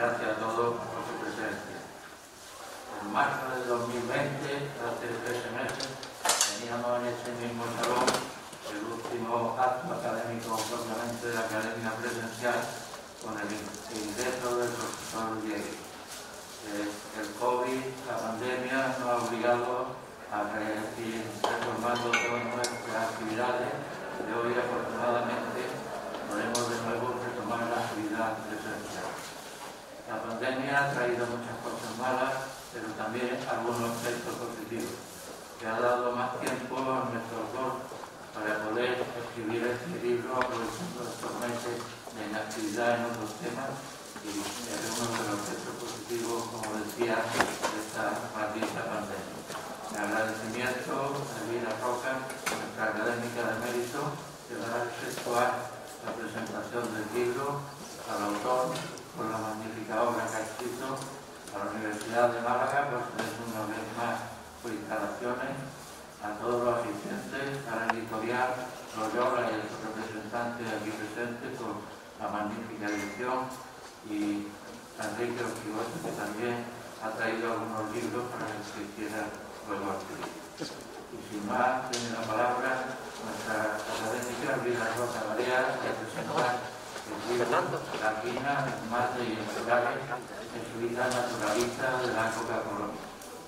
gracias a todos por su presencia. En marzo de 2020, hace 13 meses, teníamos en este mismo salón el último acto académico propiamente de la academia presencial con el ingreso del profesor Diego. El COVID, la pandemia, nos ha obligado a ir reformando todas nuestras actividades y hoy, afortunadamente, podemos de nuevo retomar la actividad presencial. La pandemia ha traído muchas cosas malas, pero también algunos aspectos positivos, que ha dado más tiempo a nuestros dos para poder escribir este libro aprovechando estos meses de inactividad en otros temas, y es uno de los aspectos positivos, como decía, de esta maldita pandemia. Mi agradecimiento a Elvira Roca, nuestra académica de mérito, que va a efectuar la presentación del libro, al autor por la magnífica obra que ha escrito, a la Universidad de Málaga por tener una vez más sus instalaciones, a todos los asistentes, a la editorial Loyola y a sus representantes aquí presentes por la magnífica edición, y a Enrique Ortigosa, que también ha traído algunos libros para que quisiera luego adquirir. Y sin más, tiene la palabra nuestra académica Elvira Roca Barea, que presentar el libro La Quina, Mate y Naturales, en su vida naturalista de la época colonial.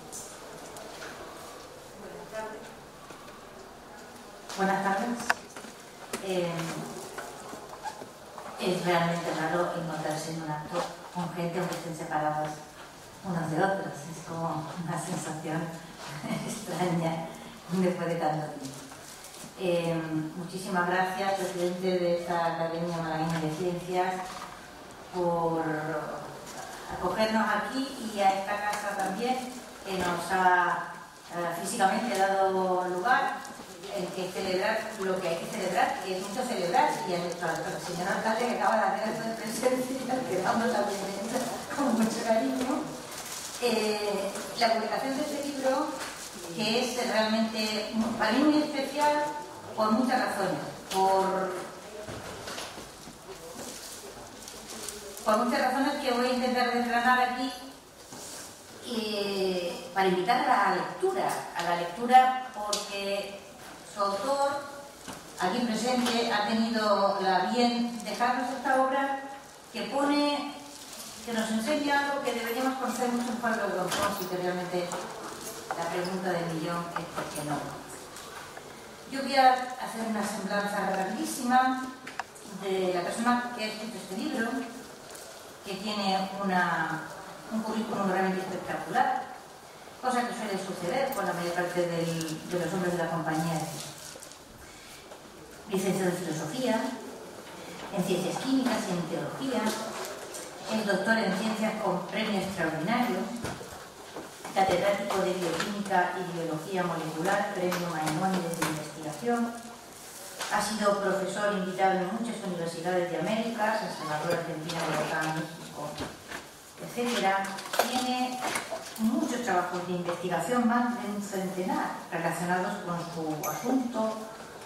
Buenas tardes. Es realmente raro encontrarse en un acto con gente aunque estén separadas unos de otros. Es como una sensación extraña después de tanto tiempo. Muchísimas gracias, presidente de esta Academia Malagueña de Ciencias, por acogernos aquí y a esta casa también, que nos ha físicamente dado lugar en que celebrar lo que hay que celebrar, que es mucho celebrar, y a nuestro señor alcalde, que acaba de hacer esto de presencia, que damos la bienvenida con mucho cariño. La publicación de este libro, que es realmente para mí muy especial por muchas razones, por muchas razones que voy a intentar desgranar aquí, para invitar a la lectura porque su autor, aquí presente, ha tenido la bien dejarnos esta obra que nos enseña algo que deberíamos conocer mucho mejor de los autores, y que realmente la pregunta del millón es ¿por qué no? Yo voy a hacer una semblanza grandísima de la persona que ha escrito este libro, que tiene un currículum realmente espectacular, cosa que suele suceder con la mayor parte de los hombres de la compañía. Licenciado en Filosofía, en Ciencias Químicas y en Teología, es doctor en Ciencias con premio extraordinario, catedrático de Bioquímica y Biología Molecular, premio Maimónides de Investigación, ha sido profesor invitado en muchas universidades de América, San Salvador, Argentina, Bogotá, México, etc. Tiene muchos trabajos de investigación, más de un centenar, relacionados con su asunto,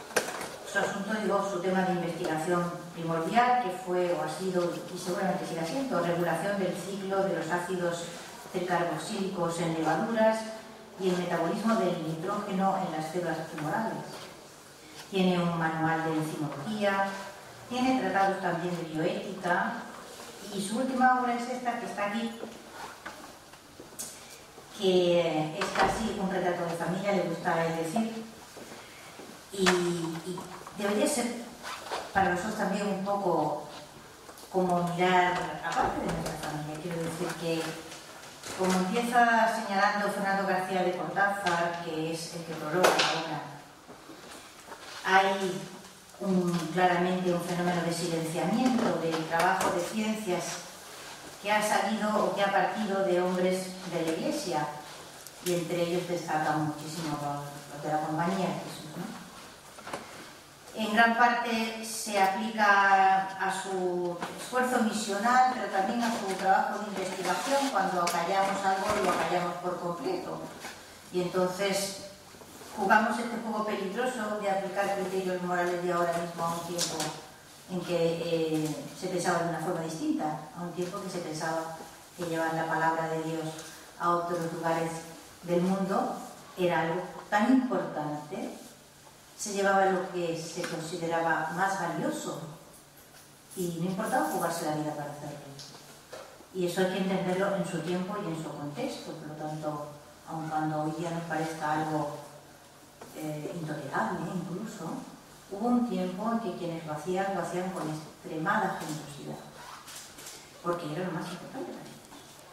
su tema de investigación primordial, que fue o ha sido, y seguramente sigue siendo, regulación del ciclo de los ácidos tricarboxílicos en levaduras y el metabolismo del nitrógeno en las células tumorales. Tiene un manual de enzimología, tiene tratados también de bioética, y su última obra es esta que está aquí, que es casi un retrato de familia, le gusta decir, y debería ser para nosotros también un poco como mirar aparte de nuestra familia. Quiero decir que, como empieza señalando Fernando García de Cortázar, que es el que prologa la obra, hay claramente un fenómeno de silenciamiento del trabajo de ciencias que ha salido o que ha partido de hombres de la Iglesia, y entre ellos destacan muchísimo los de la compañía de Jesús, ¿no? En gran parte se aplica a su esfuerzo misional, pero también a su trabajo de investigación. Cuando acallamos algo, lo acallamos por completo. Y entonces jugamos este juego peligroso de aplicar criterios morales de ahora mismo a un tiempo en que se pensaba de una forma distinta, a un tiempo que se pensaba que llevan la palabra de Dios a otros lugares del mundo, era algo tan importante, se llevaba lo que se consideraba más valioso y no importaba jugarse la vida para hacerlo. Y eso hay que entenderlo en su tiempo y en su contexto. Por lo tanto, aun cuando hoy día nos parezca algo intolerable incluso, hubo un tiempo en que quienes lo hacían con extremada generosidad, porque era lo más importante para ellos.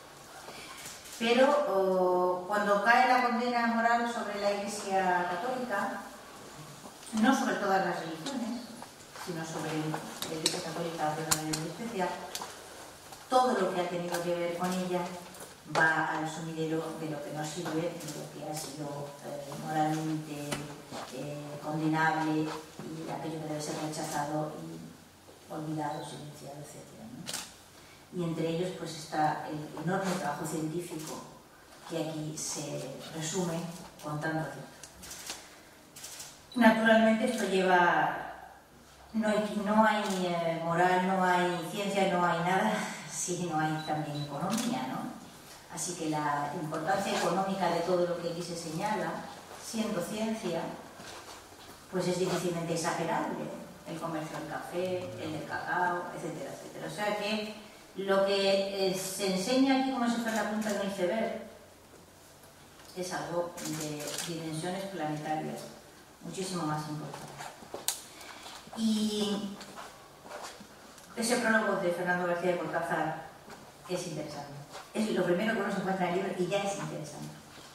Pero cuando cae la condena moral sobre la Iglesia Católica, no sobre todas las religiones, sino sobre la Iglesia Católica de una manera muy especial, todo lo que ha tenido que ver con ella va al sumidero de lo que no sirve, de lo que ha sido moralmente condenable y aquello que debe ser rechazado y olvidado, silenciado, etc., ¿no? Y entre ellos pues está el enorme trabajo científico que aquí se resume con tanto acierto. Naturalmente esto lleva, no hay moral, no hay ciencia, no hay nada si no hay también economía, ¿no? Así que la importancia económica de todo lo que aquí se señala, siendo ciencia, pues es difícilmente exagerable. El comercio del café, el del cacao, etcétera, etcétera. O sea que lo que se enseña aquí como si fuera la punta de un iceberg es algo de dimensiones planetarias muchísimo más importante. Y ese prólogo de Fernando García de Cortázar es interesante. Es lo primero que uno se encuentra en el libro y ya es interesante.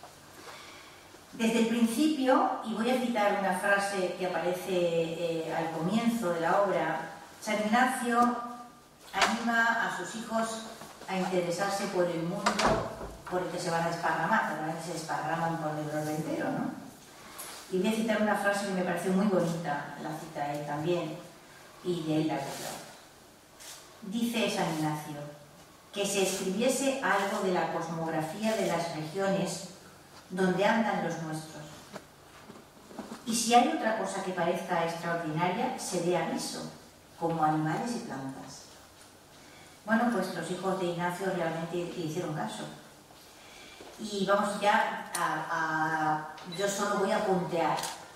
Desde el principio, y voy a citar una frase que aparece al comienzo de la obra, San Ignacio anima a sus hijos a interesarse por el mundo por el que se van a desparramar, normalmente se desparraman por el orbe entero, ¿no? Y voy a citar una frase que me pareció muy bonita, la cita él también, y de él la verdad. Dice San Ignacio, que se escribiese algo de la cosmografía de las regiones donde andan los nuestros. Y si hay otra cosa que parezca extraordinaria, se dé aviso, como animales y plantas. Bueno, pues los hijos de Ignacio realmente le hicieron caso. Y vamos ya yo solo voy a puntear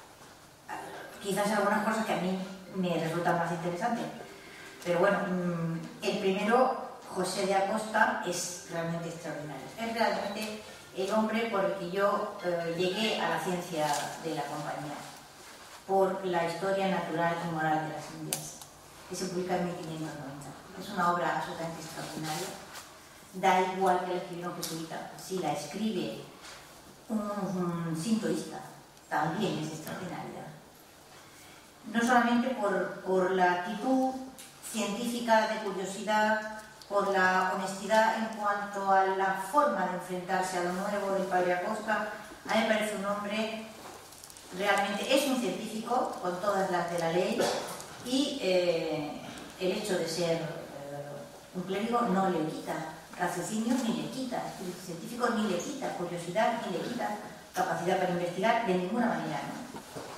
quizás algunas cosas que a mí me resultan más interesantes. Pero bueno, el primero, José de Acosta, es realmente extraordinario. Es realmente el hombre por el que yo llegué a la ciencia de la compañía, por la historia natural y moral de las Indias, que se publica en 1590. Es una obra absolutamente extraordinaria. Da igual que la escribiera un jesuita, si la escribe un sintoísta, también es extraordinaria. No solamente por la actitud científica de curiosidad, por la honestidad en cuanto a la forma de enfrentarse a lo nuevo del padre Acosta. A mí me parece un hombre, realmente es un científico con todas las de la ley, y el hecho de ser un clérigo no le quita raciocinio, ni le quita espíritu científico, ni le quita curiosidad, ni le quita capacidad para investigar de ninguna manera, ¿no?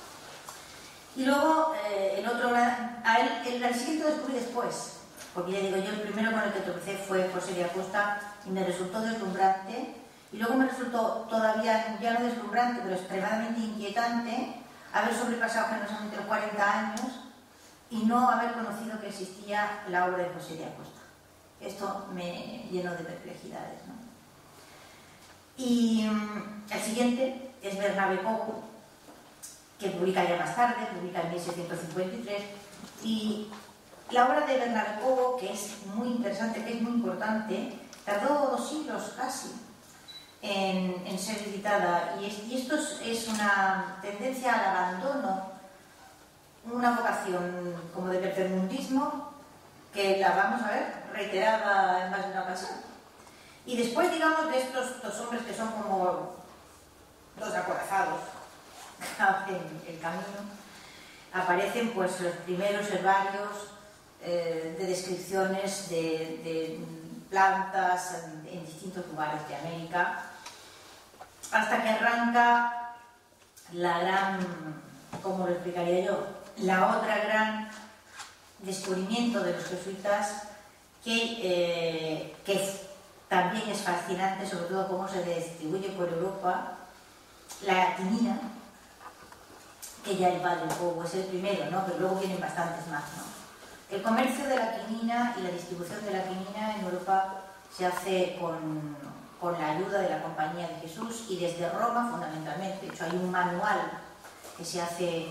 Y luego el otro, el siguiente lo descubrí después, porque ya digo, yo el primero con el que tropecé fue José de Acosta y me resultó deslumbrante, y luego me resultó todavía, ya no deslumbrante, pero extremadamente inquietante haber sobrepasado generosamente los 40 años y no haber conocido que existía la obra de José de Acosta. Esto me llenó de perplejidades, ¿no? Y el siguiente es Bernabé Cobo, que publica ya más tarde, publica en 1653, y la obra de Bernabé Cobo, que es muy interesante, que es muy importante, tardó 2 siglos casi en ser editada, y esto es una tendencia al abandono, una vocación como de tercermundismo, que la vamos a ver reiterada en más de una ocasión. Y después, digamos, de estos 2 hombres que son como 2 acorazados que hacen el camino, aparecen pues los primeros herbarios de descripciones de plantas en distintos lugares de América, hasta que arranca la gran, ¿cómo lo explicaría yo? La otra gran descubrimiento de los jesuitas que También es fascinante, sobre todo, cómo se distribuye por Europa la quinina, que ya el padre Cobo es el primero, ¿no? Pero luego vienen bastantes más, ¿no? El comercio de la quinina y la distribución de la quinina en Europa se hace con la ayuda de la Compañía de Jesús y desde Roma fundamentalmente. De hecho, hay un manual que se hace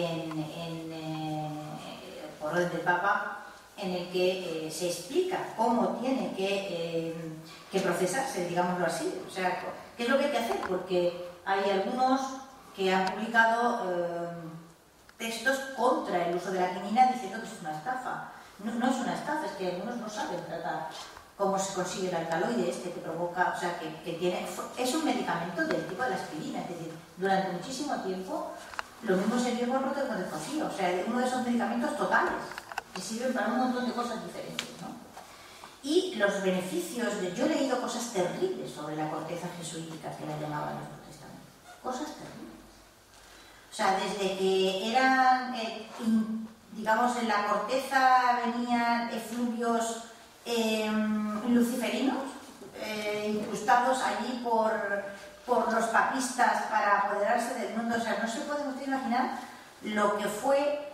por orden del Papa, en el que se explica cómo tiene que procesarse, digámoslo así. O sea, ¿qué es lo que hay que hacer? Porque hay algunos que han publicado textos contra el uso de la quinina diciendo que es una estafa. No es una estafa, es que algunos no saben tratar cómo se consigue el alcaloide este que provoca, o sea, que tiene... Es un medicamento del tipo de la aspirina, es decir, durante muchísimo tiempo lo mismo se vio con Róterdam con el cocido, o sea, uno de esos medicamentos totales que sirven para un montón de cosas diferentes, ¿no? Y los beneficios, yo he leído cosas terribles sobre la corteza jesuítica, que la llamaban los protestantes, cosas terribles. O sea, desde que eran, digamos, en la corteza venían efluvios luciferinos, incrustados allí por los papistas para apoderarse del mundo. O sea, no se puede usted imaginar lo que fue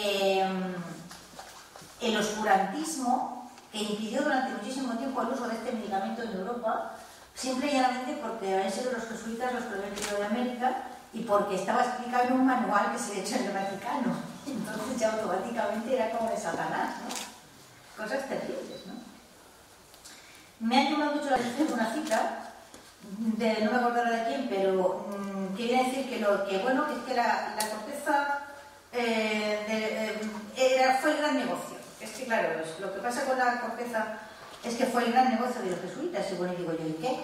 el oscurantismo que impidió durante muchísimo tiempo el uso de este medicamento en Europa, simple y llanamente porque habían sido los jesuitas los que lo habían traído de América y porque estaba explicado en un manual que se había hecho en el Vaticano. Entonces ya automáticamente era como de Satanás, ¿no? Cosas terribles, ¿no? Me ha llamado mucho la atención una cita, no me acuerdo de quién, pero quería decir que es que la corteza fue el gran negocio. Es que claro, lo que pasa con la corteza es que fue el gran negocio de los jesuitas, según digo yo. ¿Y qué?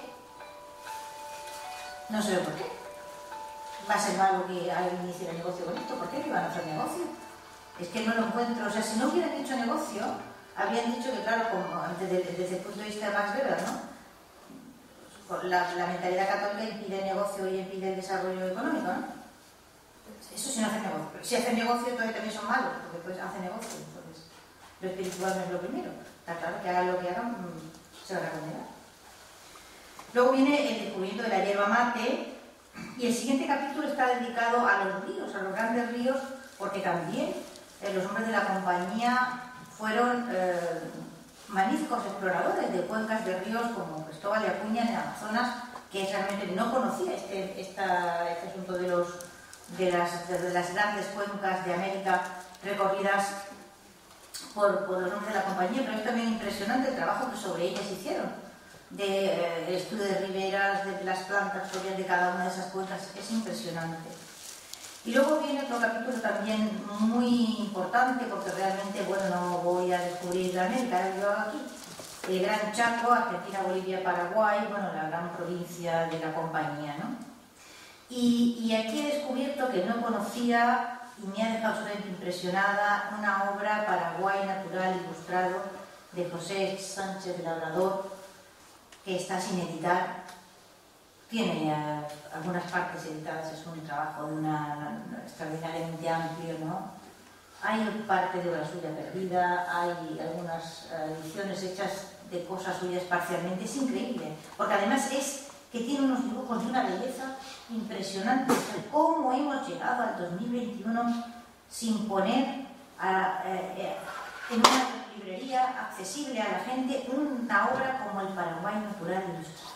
No sé por qué. Va a ser malo que alguien hiciera negocio con esto. ¿Por qué no iban a hacer negocio? Es que no lo encuentro. O sea, si no hubieran hecho negocio, habrían dicho que, claro, como desde el punto de vista de Max Weber, ¿no? La mentalidad católica impide el negocio y impide el desarrollo económico, ¿no? Eso sí no hace negocio. Pero si hacen negocio, entonces también son malos, porque pues hacen negocio. Entonces, lo espiritual no es lo primero. Está claro que hagan lo que hagan, se van a condenar. Luego viene el descubrimiento de la hierba mate, y el siguiente capítulo está dedicado a los ríos, a los grandes ríos, porque también los hombres de la compañía fueron magníficos exploradores de cuencas de ríos como Cristóbal de Acuña en Amazonas, que realmente no conocía este asunto de las grandes cuencas de América recorridas por los hombres de la compañía, pero es también impresionante el trabajo que sobre ellas hicieron, del estudio de riberas, de las plantas propias de cada una de esas cuencas. Es impresionante. Y luego viene otro capítulo también muy importante, porque realmente, bueno, no voy a descubrir la América, yo aquí, el Gran Chaco, Argentina, Bolivia, Paraguay, bueno, la gran provincia de la compañía, ¿no? Y aquí he descubierto que no conocía, y me ha dejado absolutamente impresionada, una obra Paraguay natural ilustrado de José Sánchez de Labrador, que está sin editar. Tiene algunas partes editadas, es un trabajo extraordinariamente amplio, ¿no? Hay parte de obra suya perdida, hay algunas ediciones hechas de cosas suyas parcialmente. Es increíble, porque además es que tiene unos dibujos de una belleza impresionante. ¿Cómo hemos llegado al 2021 sin poner en una librería accesible a la gente una obra como el Paraguay natural ilustrado?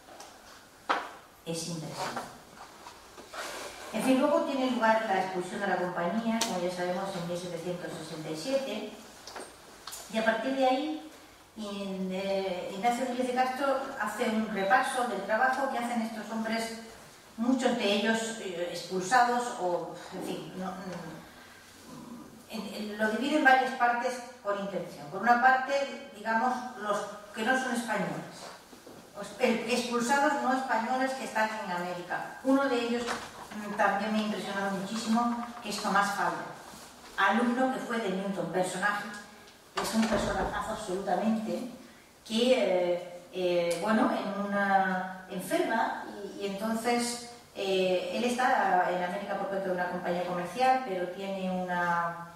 Es impresionante. En fin, luego tiene lugar la expulsión de la compañía, como ya sabemos, en 1767, y a partir de ahí Ignacio Núñez de Castro hace un repaso del trabajo que hacen estos hombres, muchos de ellos expulsados, o en fin, lo divide en varias partes con intención. Por una parte, digamos, los que no son españoles, expulsados no españoles que están en América. Uno de ellos también me ha impresionado muchísimo, que es Tomás Fabra, alumno que fue de Newton, personaje, que es un personajazo absolutamente, que, bueno, enferma y entonces él está en América por cuenta de una compañía comercial, pero tiene una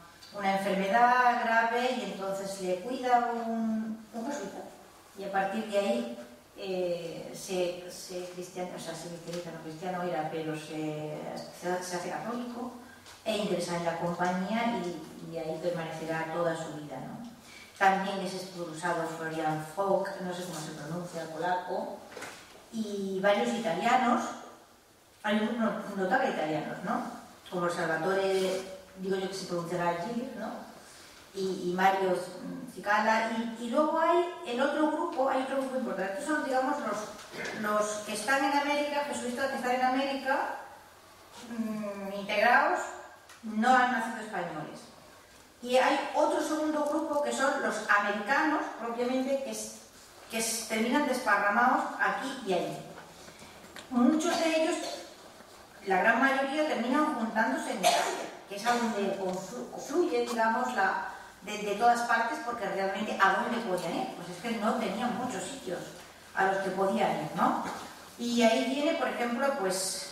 enfermedad grave y entonces le cuida un jesuita, y a partir de ahí se cristianiza, no cristiano era, pero se hace católico e ingresa en la compañía y ahí permanecerá toda su vida, ¿no? También es expulsado Florian Folk, no sé cómo se pronuncia, polaco, y varios italianos, hay unos notables italianos, ¿no? Como Salvatore, digo yo que se pronunciará Gil, ¿no? Y Mario Cicala, y luego hay el otro grupo, hay otro grupo importante. Estos son, digamos, los que están en América, jesuitas que están en América, integrados, no han nacido españoles. Y hay otro segundo grupo que son los americanos, propiamente, que terminan desparramados aquí y allí. Muchos de ellos, la gran mayoría, terminan juntándose en Italia, que es a donde confluye, digamos, de todas partes, porque realmente ¿a dónde podían ir? Pues es que no tenían muchos sitios a los que podían ir, ¿no? Y ahí viene, por ejemplo, pues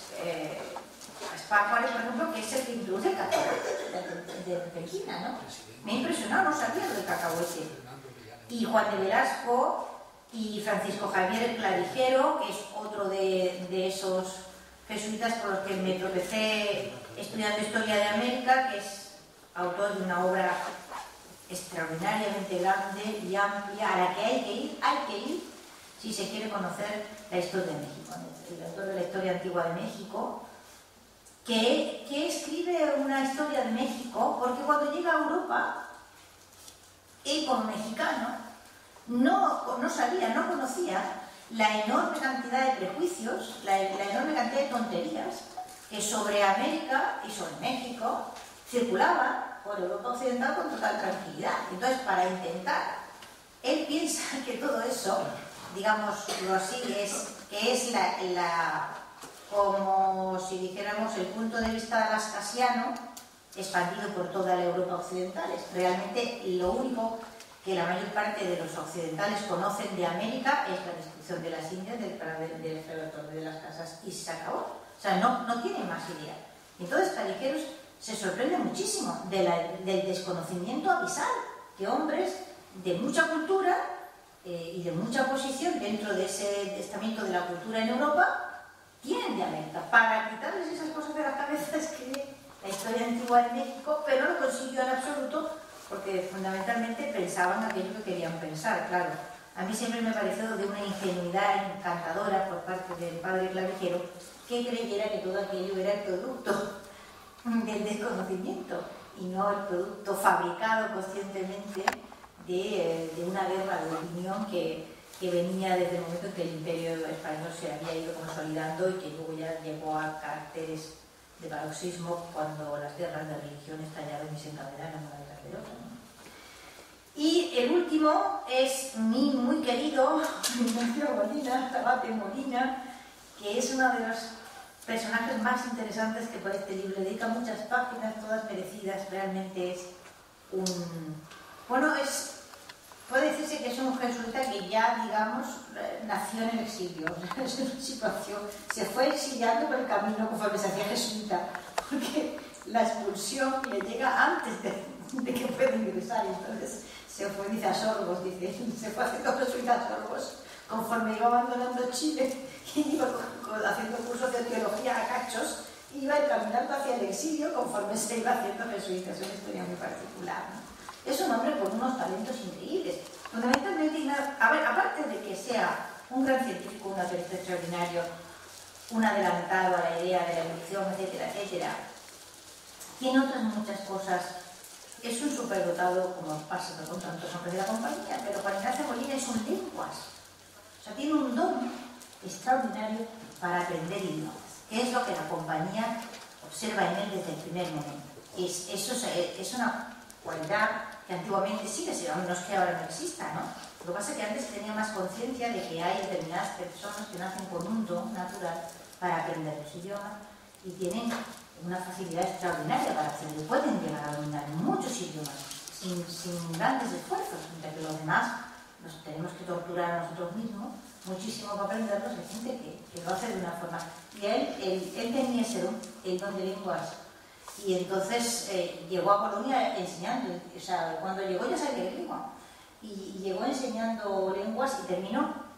Juárez, por ejemplo, que es el que introduce el cacahuete de Regina, ¿no? Me ha impresionado, no sabía lo del cacahuete. Y Juan de Velasco y Francisco Javier el Clavijero, que es otro de esos jesuitas con los que me tropecé estudiando Historia de América, que es autor de una obra extraordinariamente grande y amplia, a la que hay que ir si se quiere conocer la historia de México. El autor de la Historia Antigua de México, que escribe una historia de México, porque cuando llega a Europa, él como mexicano, no sabía, no conocía la enorme cantidad de prejuicios, la enorme cantidad de tonterías que sobre América y sobre México circulaba por Europa Occidental con total tranquilidad. Entonces, para intentar, él piensa que todo eso, digámoslo así, que es como si dijéramos el punto de vista alaskasiano expandido por toda la Europa occidental. Es realmente lo único que la mayor parte de los occidentales conocen de América es la destrucción de las Indias, del esclavitud de las casas, y se acabó. O sea, no tienen más idea. Entonces, Callejeros se sorprende muchísimo del desconocimiento abisal que hombres de mucha cultura y de mucha posición dentro de ese estamento de la cultura en Europa tienen de América. Para quitarles esas cosas de la cabeza escribe la Historia Antigua de México, pero no lo consiguió en absoluto, porque fundamentalmente pensaban aquello que querían pensar, claro. A mí siempre me ha parecido de una ingenuidad encantadora por parte del padre Clavijero que creyera que todo aquello era el producto del desconocimiento y no el producto fabricado conscientemente de una guerra de opinión que venía desde el momento en que el Imperio español se había ido consolidando y que luego ya llegó a caracteres de paroxismo cuando las guerras de religión estallaron y se encadenaron una detrás de otra, ¿no? Y el último es mi muy querido Ignacio Molina, Tabate Molina, que es uno de los personajes más interesantes que por este libro. Dedica muchas páginas, todas merecidas. Realmente es puede decirse que es un jesuita que ya, digamos, nació en el exilio. Es una situación, se fue exiliando por el camino conforme se hacía jesuita, porque la expulsión le llega antes de que pueda ingresar. Entonces se fue, dice, a sorbos, se fue haciendo jesuita a sorbos conforme iba abandonando Chile y iba haciendo cursos de teología a cachos, iba caminando hacia el exilio conforme se iba haciendo jesuita. Es una historia muy particular, ¿no? Es un hombre con unos talentos increíbles. Fundamentalmente, aparte de que sea un gran científico, un naturalista extraordinario, un adelantado a la idea de la evolución, etcétera, etcétera, tiene otras muchas cosas. Es un superdotado, como pasa con tantos hombres de la compañía, pero Juan Ignacio Molina es un lenguas. O sea, tiene un don extraordinario para aprender idiomas, que es lo que la compañía observa en él desde el primer momento. Es una cualidad que antiguamente sigue siendo, no es que ahora no exista, ¿no? Lo que pasa es que antes se tenía más conciencia de que hay determinadas personas que nacen con un don natural para aprender los idiomas y tienen una facilidad extraordinaria para hacerlo. Pueden llegar a dominar muchos idiomas sin grandes esfuerzos, mientras que los demás nos tenemos que torturar a nosotros mismos muchísimo para aprenderlos. Hay gente que lo hace de una forma. Y él tenía ese don, el don de lenguas. Y entonces llegó a Polonia enseñando, o sea, cuando llegó ya sabía lengua. Y llegó enseñando lenguas y terminó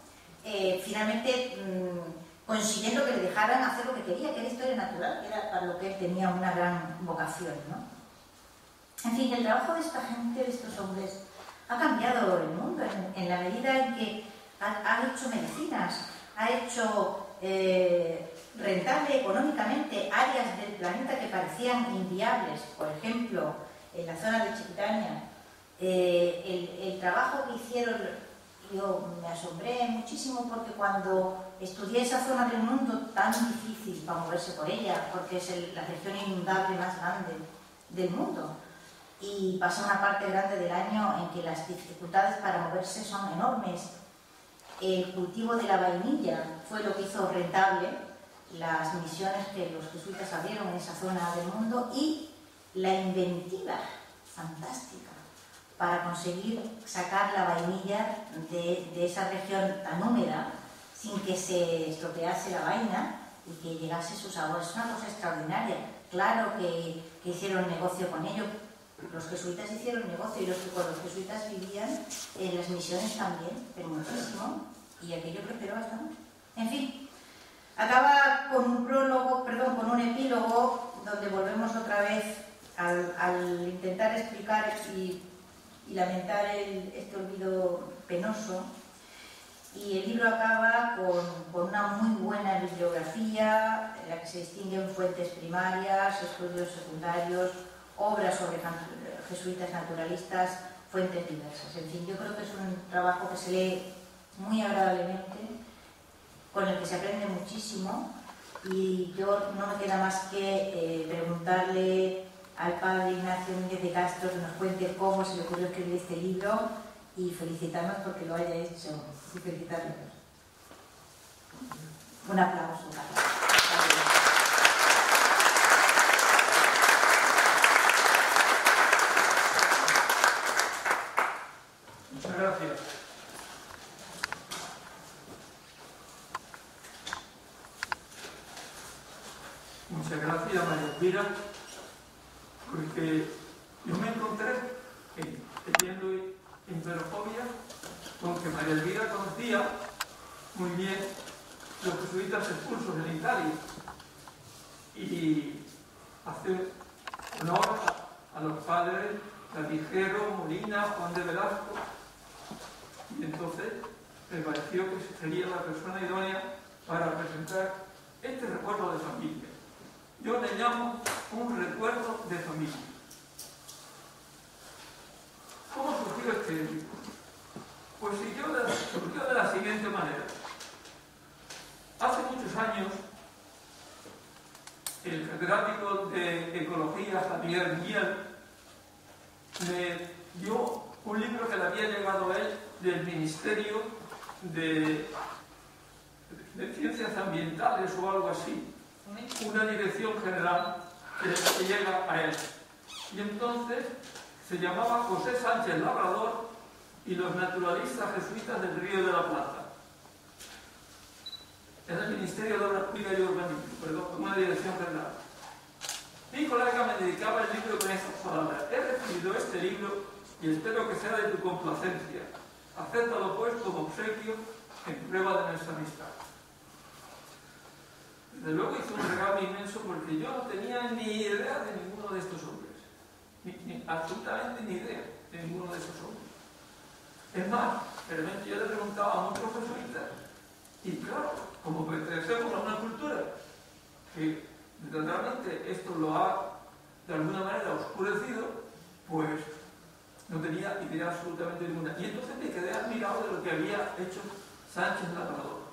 finalmente consiguiendo que le dejaran hacer lo que quería, que era historia natural, que era para lo que él tenía una gran vocación, ¿no? En fin, el trabajo de esta gente, de estos hombres, ha cambiado el mundo en la medida en que ha hecho medicinas, ha hecho rentable económicamente áreas del planeta que parecían inviables. Por ejemplo, en la zona de Chiquitania, el trabajo que hicieron, yo me asombré muchísimo porque cuando estudié esa zona del mundo tan difícil para moverse por ella, porque es la región inundable más grande del mundo, y pasa una parte grande del año en que las dificultades para moverse son enormes. El cultivo de la vainilla fue lo que hizo rentable las misiones que los jesuitas abrieron en esa zona del mundo, y la inventiva fantástica para conseguir sacar la vainilla de esa región tan húmeda sin que se estropease la vaina y que llegase su sabor. Es una cosa extraordinaria. Claro que hicieron negocio con ello. Los jesuitas hicieron negocio, y los que con los jesuitas vivían en las misiones también, pero muchísimo, y aquello prosperó bastante. En fin, acaba con un prólogo, perdón, con un epílogo donde volvemos otra vez al intentar explicar y lamentar este olvido penoso. Y el libro acaba con una muy buena bibliografía en la que se distinguen fuentes primarias, estudios secundarios, obras sobre jesuitas naturalistas, fuentes diversas. En fin, yo creo que es un trabajo que se lee muy agradablemente, con el que se aprende muchísimo, y yo no me queda más que preguntarle al padre Ignacio Núñez de Castro que nos cuente cómo se le ocurrió escribir este libro, y felicitarnos porque lo haya hecho, y felicitarnos. Un aplauso. Muchas gracias. Muchas gracias, María Elvira, porque yo me encontré leyendo Imperofobia con que María Elvira conocía muy bien los jesuitas expulsos en Italia, y hace honor a los padres Clavijero, Molina, Juan de Velasco, y entonces me pareció que sería la persona idónea para presentar este recuerdo de familia. Yo le llamo un recuerdo de familia. ¿Cómo surgió este libro? Pues surgió de la siguiente manera. Hace muchos años, el catedrático de Ecología, Javier Miel, me dio un libro que le había llegado a él del Ministerio de Ciencias Ambientales o algo así, una dirección general que llega a él. Y entonces se llamaba José Sánchez Labrador y los naturalistas jesuitas del Río de la Plata. Era el Ministerio de Obras Públicas y Urbanismo, perdón, una dirección general. Mi colega me dedicaba el libro con estas palabras: he recibido este libro y espero que sea de tu complacencia. Acéptalo pues como obsequio en prueba de nuestra amistad. Desde luego hizo un regalo inmenso, porque yo no tenía ni idea de ninguno de estos hombres. Absolutamente ni idea de ninguno de estos hombres. Es más, realmente yo le preguntaba a muchos jesuitas, y claro, como pertenecemos a una cultura que realmente esto lo ha de alguna manera oscurecido, pues no tenía idea absolutamente ninguna. Y entonces me quedé admirado de lo que había hecho Sánchez Labrador.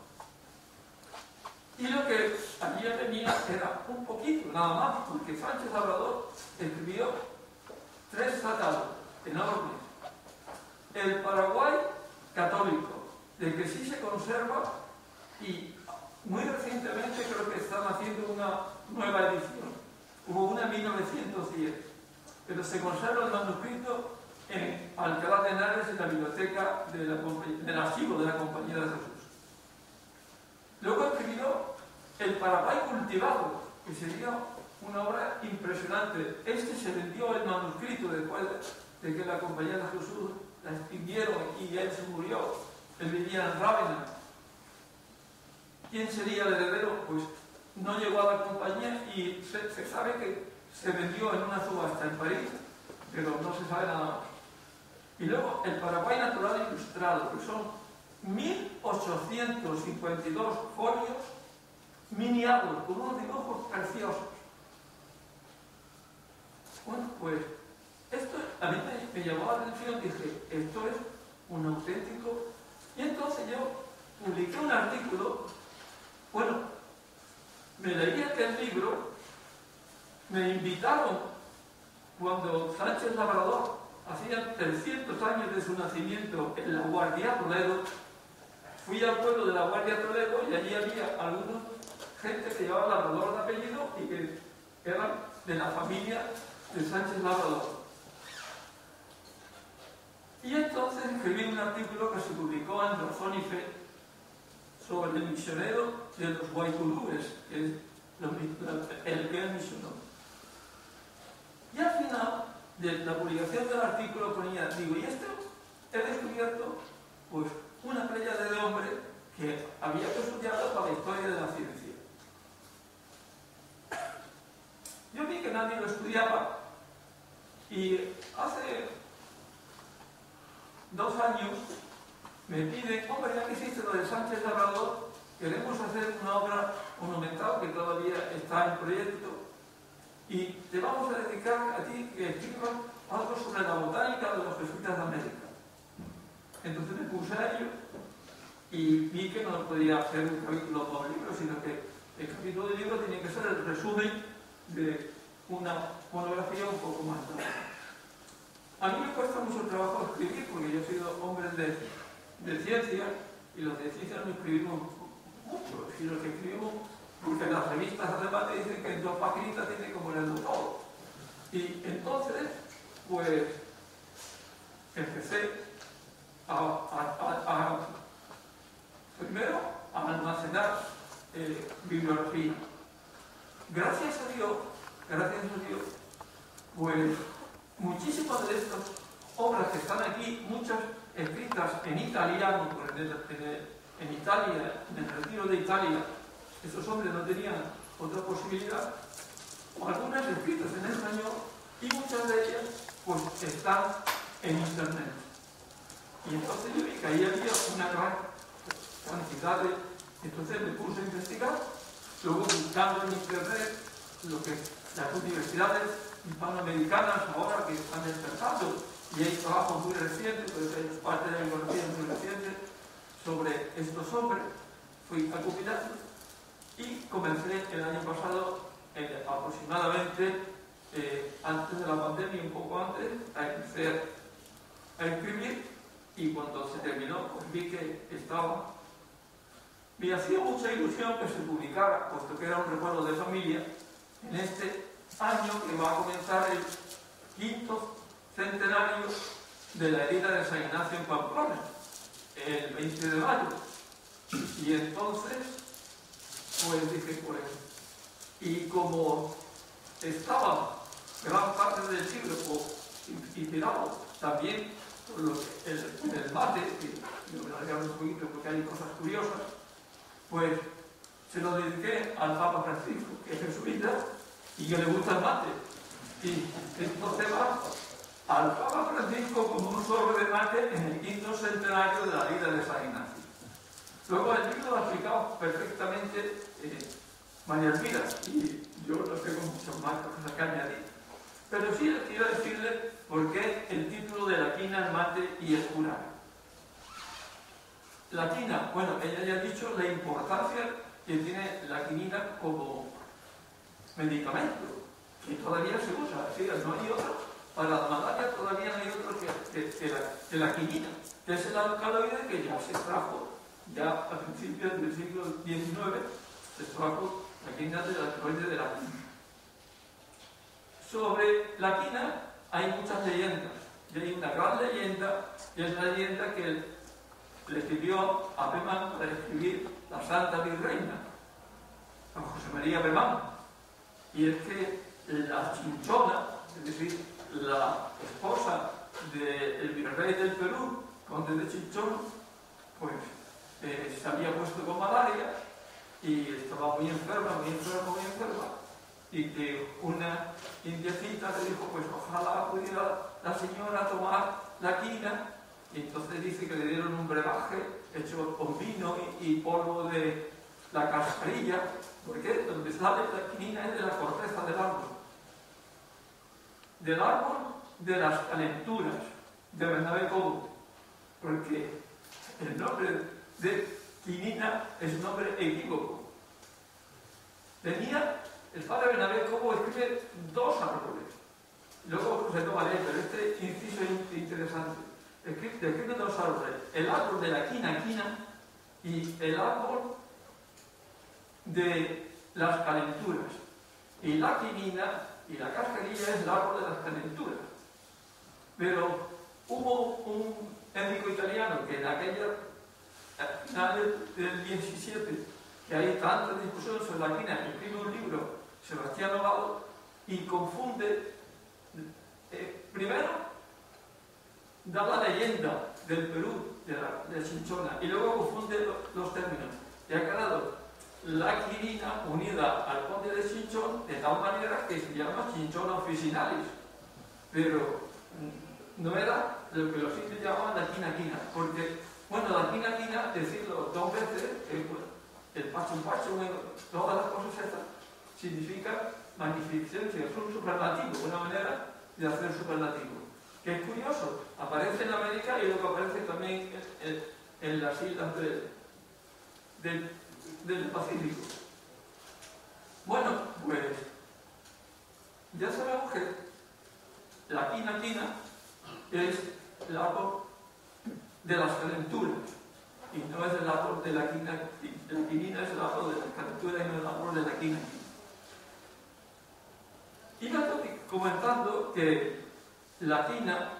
Y lo que allí venía era un poquito, nada más, porque Sánchez Labrador escribió 3 tratados enormes. El Paraguay católico, de que sí se conserva, y muy recientemente creo que están haciendo una nueva edición. Hubo una en 1910, pero se conserva el manuscrito en Alcalá de Henares, en la biblioteca del archivo de la Compañía de Jesús. Luego escribió El Paraguay cultivado, que sería una obra impresionante. Este se vendió el manuscrito después de que la Compañía de Jesús la extinguieron y él se murió. Él vivía en Rávena. quién sería el heredero, pues no llegó a la compañía y se sabe que se vendió en una subasta en París, pero no se sabe nada más. Y luego el Paraguay Natural Ilustrado, que son 1852 folios miniados con unos dibujos preciosos. Bueno, pues esto a mí me llamó la atención, dije, esto es un auténtico... Y entonces yo publiqué un artículo, bueno, me leí aquel libro, me invitaron cuando Sánchez Labrador hacía 300 años de su nacimiento en La Guardia, Toledo. Fui al pueblo de La Guardia, Toledo, y allí había alguna gente que llevaba Labrador de apellido y que eran de la familia de Sánchez Labrador. Y entonces escribí un artículo que se publicó en Razón y Fe sobre el misionero de los Guaycurúes, que es el que él misionó. Y al final de la publicación del artículo ponía, digo, y esto he descubierto pues una pléyade de hombres que había que estudiarlo para la historia de la ciencia. Yo vi que nadie lo estudiaba y hace 2 años me piden, hombre, ya que hiciste lo de Sánchez Labrador, queremos hacer una obra monumental que todavía está en proyecto y te vamos a dedicar a ti que escribas algo sobre la botánica de los jesuitas de América. Entonces me puse a ello y vi que no podía hacer un capítulo por libro, sino que el capítulo del libro tenía que ser el resumen de una monografía un poco más larga. A mí me cuesta mucho trabajo escribir porque yo he sido hombre de ciencia y los de ciencia no escribimos mucho, sino que escribimos porque las revistas además te dicen que en 2 paginitas tiene como leerlo todo. Y entonces, pues, empecé primero a almacenar bibliografía. Gracias a Dios, pues muchísimas de estas obras que están aquí, muchas escritas en italiano, en Italia, en el retiro de Italia, esos hombres no tenían otra posibilidad, algunas escritas en español y muchas de ellas pues están en internet. Y entonces yo vi que ahí había una gran cantidad de... Entonces me puse a investigar, luego buscando en internet lo que las universidades hispanoamericanas ahora que están despertando, y hay trabajos muy recientes, pues hay parte de la bibliografía muy reciente sobre estos hombres, fui acopilando y comencé el año pasado, aproximadamente antes de la pandemia, un poco antes, a empezar a escribir, y cuando se terminó pues vi que estaba... Me hacía mucha ilusión que se publicara, puesto que era un recuerdo de familia, en este año que va a comenzar el 5º centenario de la herida de San Ignacio en Pamplona, el 20 de mayo. Y entonces, pues dije, pues, y como estaba gran parte del libro inspirado también por el mate, que yo me lo haré un poquito porque hay cosas curiosas, pues se lo dediqué al Papa Francisco, que es jesuita, y que le gusta el mate. Y entonces va al Papa Francisco como un sobre de mate en el 5º centenario de la vida de San Ignacio. Luego el libro lo ha explicado perfectamente María Elvira, y yo no tengo muchas más cosas que añadir. Pero sí les quiero decirle por qué el título de la quina, el mate y el curare. La quina, bueno, ella ya ha dicho la importancia que tiene la quinina como medicamento, que todavía se usa, ¿sí? No hay otro, para la malaria todavía no hay otro que la quinina, que es el alcaloide que ya se extrajo, ya a principios del siglo XIX, se extrajo la quinina del alcaloide de la quina. Sobre la quina hay muchas leyendas, y hay una gran leyenda, y es la leyenda que le escribió a Bemán para escribir la Santa Virreina, a José María Bemán. Y es que la Chinchona, es decir, la esposa del virrey del Perú, conde de Chinchón, pues se había puesto con malaria y estaba muy enferma, y que una indiecita le dijo, pues ojalá pudiera la señora tomar la quina, y entonces dice que le dieron un brebaje hecho con vino y polvo de la cascarilla, porque donde sale la quinina es de la corteza del árbol de las calenturas de Bernabé Cobo, porque el nombre de quinina es un nombre equívoco. El padre Bernabé Cobo escribe 2 árboles, luego se toma pero este inciso es interesante. Describe 2 árboles, el árbol de la quina y el árbol de las calenturas. Y la quinina y la cascarilla es el árbol de las calenturas. Pero hubo un médico italiano que a finales del 17, que hay tanta discusión sobre la quina, escribe un libro, Sebastiano Galo, y confunde, primero, da la leyenda del Perú, de Chinchona, y luego confunde los términos. Y ha quedado la quinina unida al conde de Chinchón de tal manera que se llama Chinchona officinalis, pero no era lo que los indios llamaban la quina, porque, bueno, la quina, decirlo 2 veces, el pacho, todas las cosas estas, significa magnificencia, es un superlativo, una manera de hacer superlativo. Que es curioso, aparece en América y luego aparece también en las islas del Pacífico. Bueno, pues ya sabemos que la quina es el árbol de las calenturas y no es el árbol de la quina. La quinina es el árbol de la calentura y no el árbol de la quina. Y yo estoy comentando que la quina,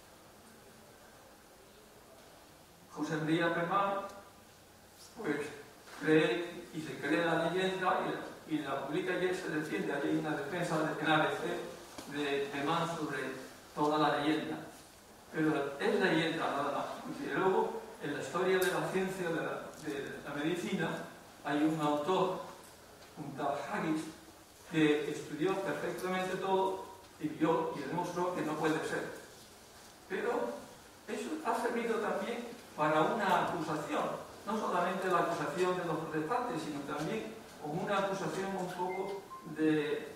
José María Pemán, pues cree y se cree la leyenda y la publica y él se defiende. Hay una defensa en ABC de Pemán sobre toda la leyenda. Pero es leyenda nada más. Y luego, en la historia de la ciencia de la medicina, hay un autor, un tal Haggis, que estudió perfectamente todo y vio y demostró que no puede ser. Pero eso ha servido también para una acusación, no solamente la acusación de los protestantes, sino también como una acusación un poco de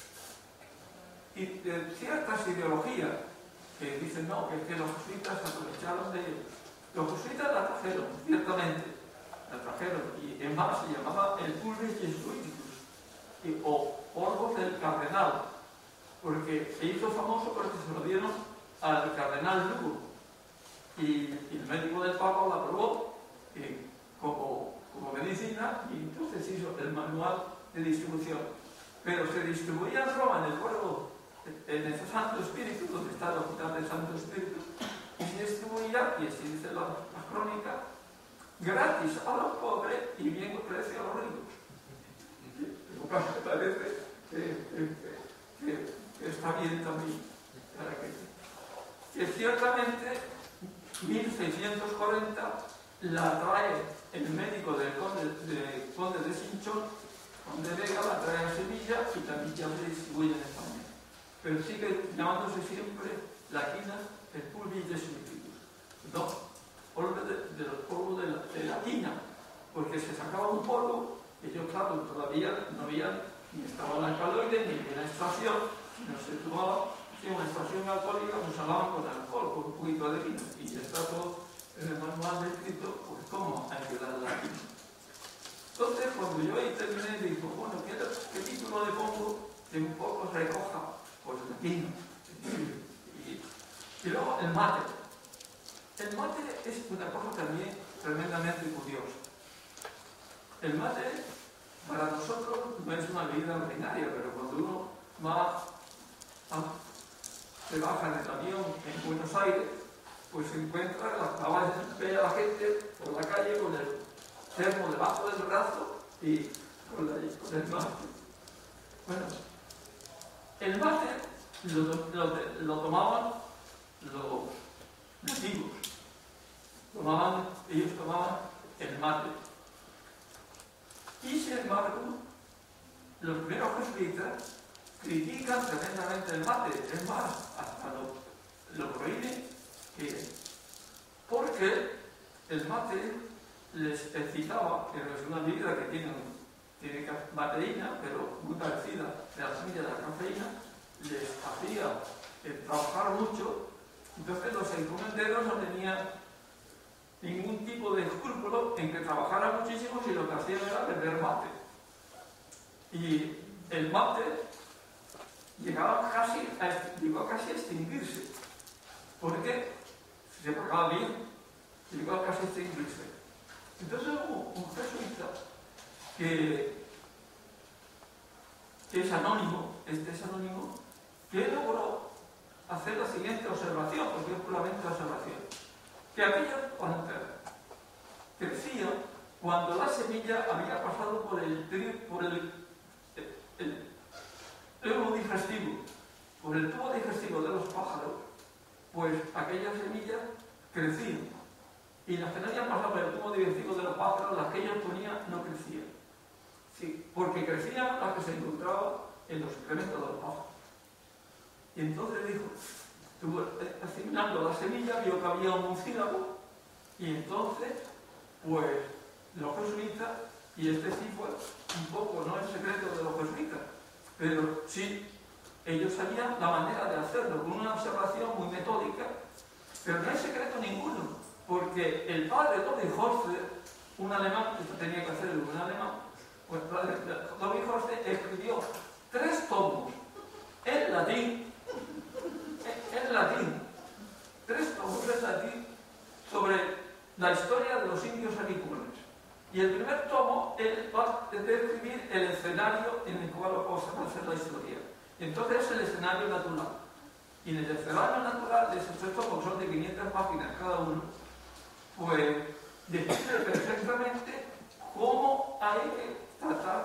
ciertas ideologías que dicen no, que los jesuitas se aprovecharon de ellos. Los jesuitas la trajeron, ciertamente, y en más se llamaba el pulvis jesuiticus, o polvos del cardenal, porque se hizo famoso porque se lo dieron al cardenal Lugo, y el médico del Papa la probó como medicina, y entonces hizo el manual de distribución. Pero se distribuía en Roma, en el pueblo, en el Santo Espíritu, donde está el hospital del Santo Espíritu, y se distribuía, y así dice la crónica, gratis a los pobres y bien precio a los ricos. Lo cual me parece que está bien también. Para que ciertamente 1640 la trae el médico del conde de Chinchón, conde Vega, la trae a Sevilla y también ya se distribuye en España. Pero sigue llamándose siempre la quina el pulvis de Jesuiticus. No, polvo de los polvos de la quina, porque se sacaba un polvo y ellos, claro, todavía no habían ni estaba el alcaloide ni la extracción, sino se tomaba una extracción alcohólica, pues salaban con alcohol, con un poquito de vino, y ya está todo en el manual descrito, pues cómo hay que dar la quina. Entonces, cuando yo ahí terminé, digo, bueno, ¿qué título le pongo que un poco recoja? Pues la quina. Y luego el mate. El mate es una cosa también tremendamente curiosa. El mate, para nosotros, no es una bebida ordinaria, pero cuando uno se baja en el avión en Buenos Aires, pues se encuentra, ve a la gente por la calle con el termo debajo del brazo y con el mate. Bueno, el mate lo tomaban los nativos. Ellos tomaban el mate. Y sin embargo, los primeros jesuitas critican tremendamente el mate, es más, hasta lo prohíben, porque el mate les excitaba, que es una bebida que tiene mateína, pero muy parecida a la semilla de la cafeína, les hacía trabajar mucho. Entonces los encomenderos no tenían ningún tipo de escrúpulo en que trabajara muchísimo, si lo que hacían era beber mate. Y el mate llegó casi a extinguirse, porque se pagaba bien, llegó casi a extinguirse. Entonces hubo un jesuita que es anónimo, que logró hacer la siguiente observación, porque es puramente observación, que aquellas plantas crecían cuando la semilla había pasado por el tubo digestivo de los pájaros, pues aquellas semillas crecían, y las que no habían pasado por el tubo digestivo de los pájaros, las que ellos ponían, no crecían. Sí, porque crecían las que se encontraban en los excrementos de los pájaros. Y entonces dijo, estuvo asignando la semilla, vio que había un mucílago, y entonces, pues, los jesuitas, y este sí fue un poco, no el secreto de los jesuitas, pero sí, ellos sabían la manera de hacerlo, con una observación muy metódica, pero no hay secreto ninguno, porque el padre Dobby Horster, un alemán, esto tenía que hacerlo un alemán, pues Dobby Horster escribió 3 tomos en latín, 3 tomos en latín sobre la historia de los indios agrícolas. Y el primer tomo va a describir el escenario en el cual vamos a hacer la historia. Y entonces es el escenario natural. Y en el escenario natural de esos 3 tomos, son de 500 páginas cada uno, pues describe perfectamente cómo hay que tratar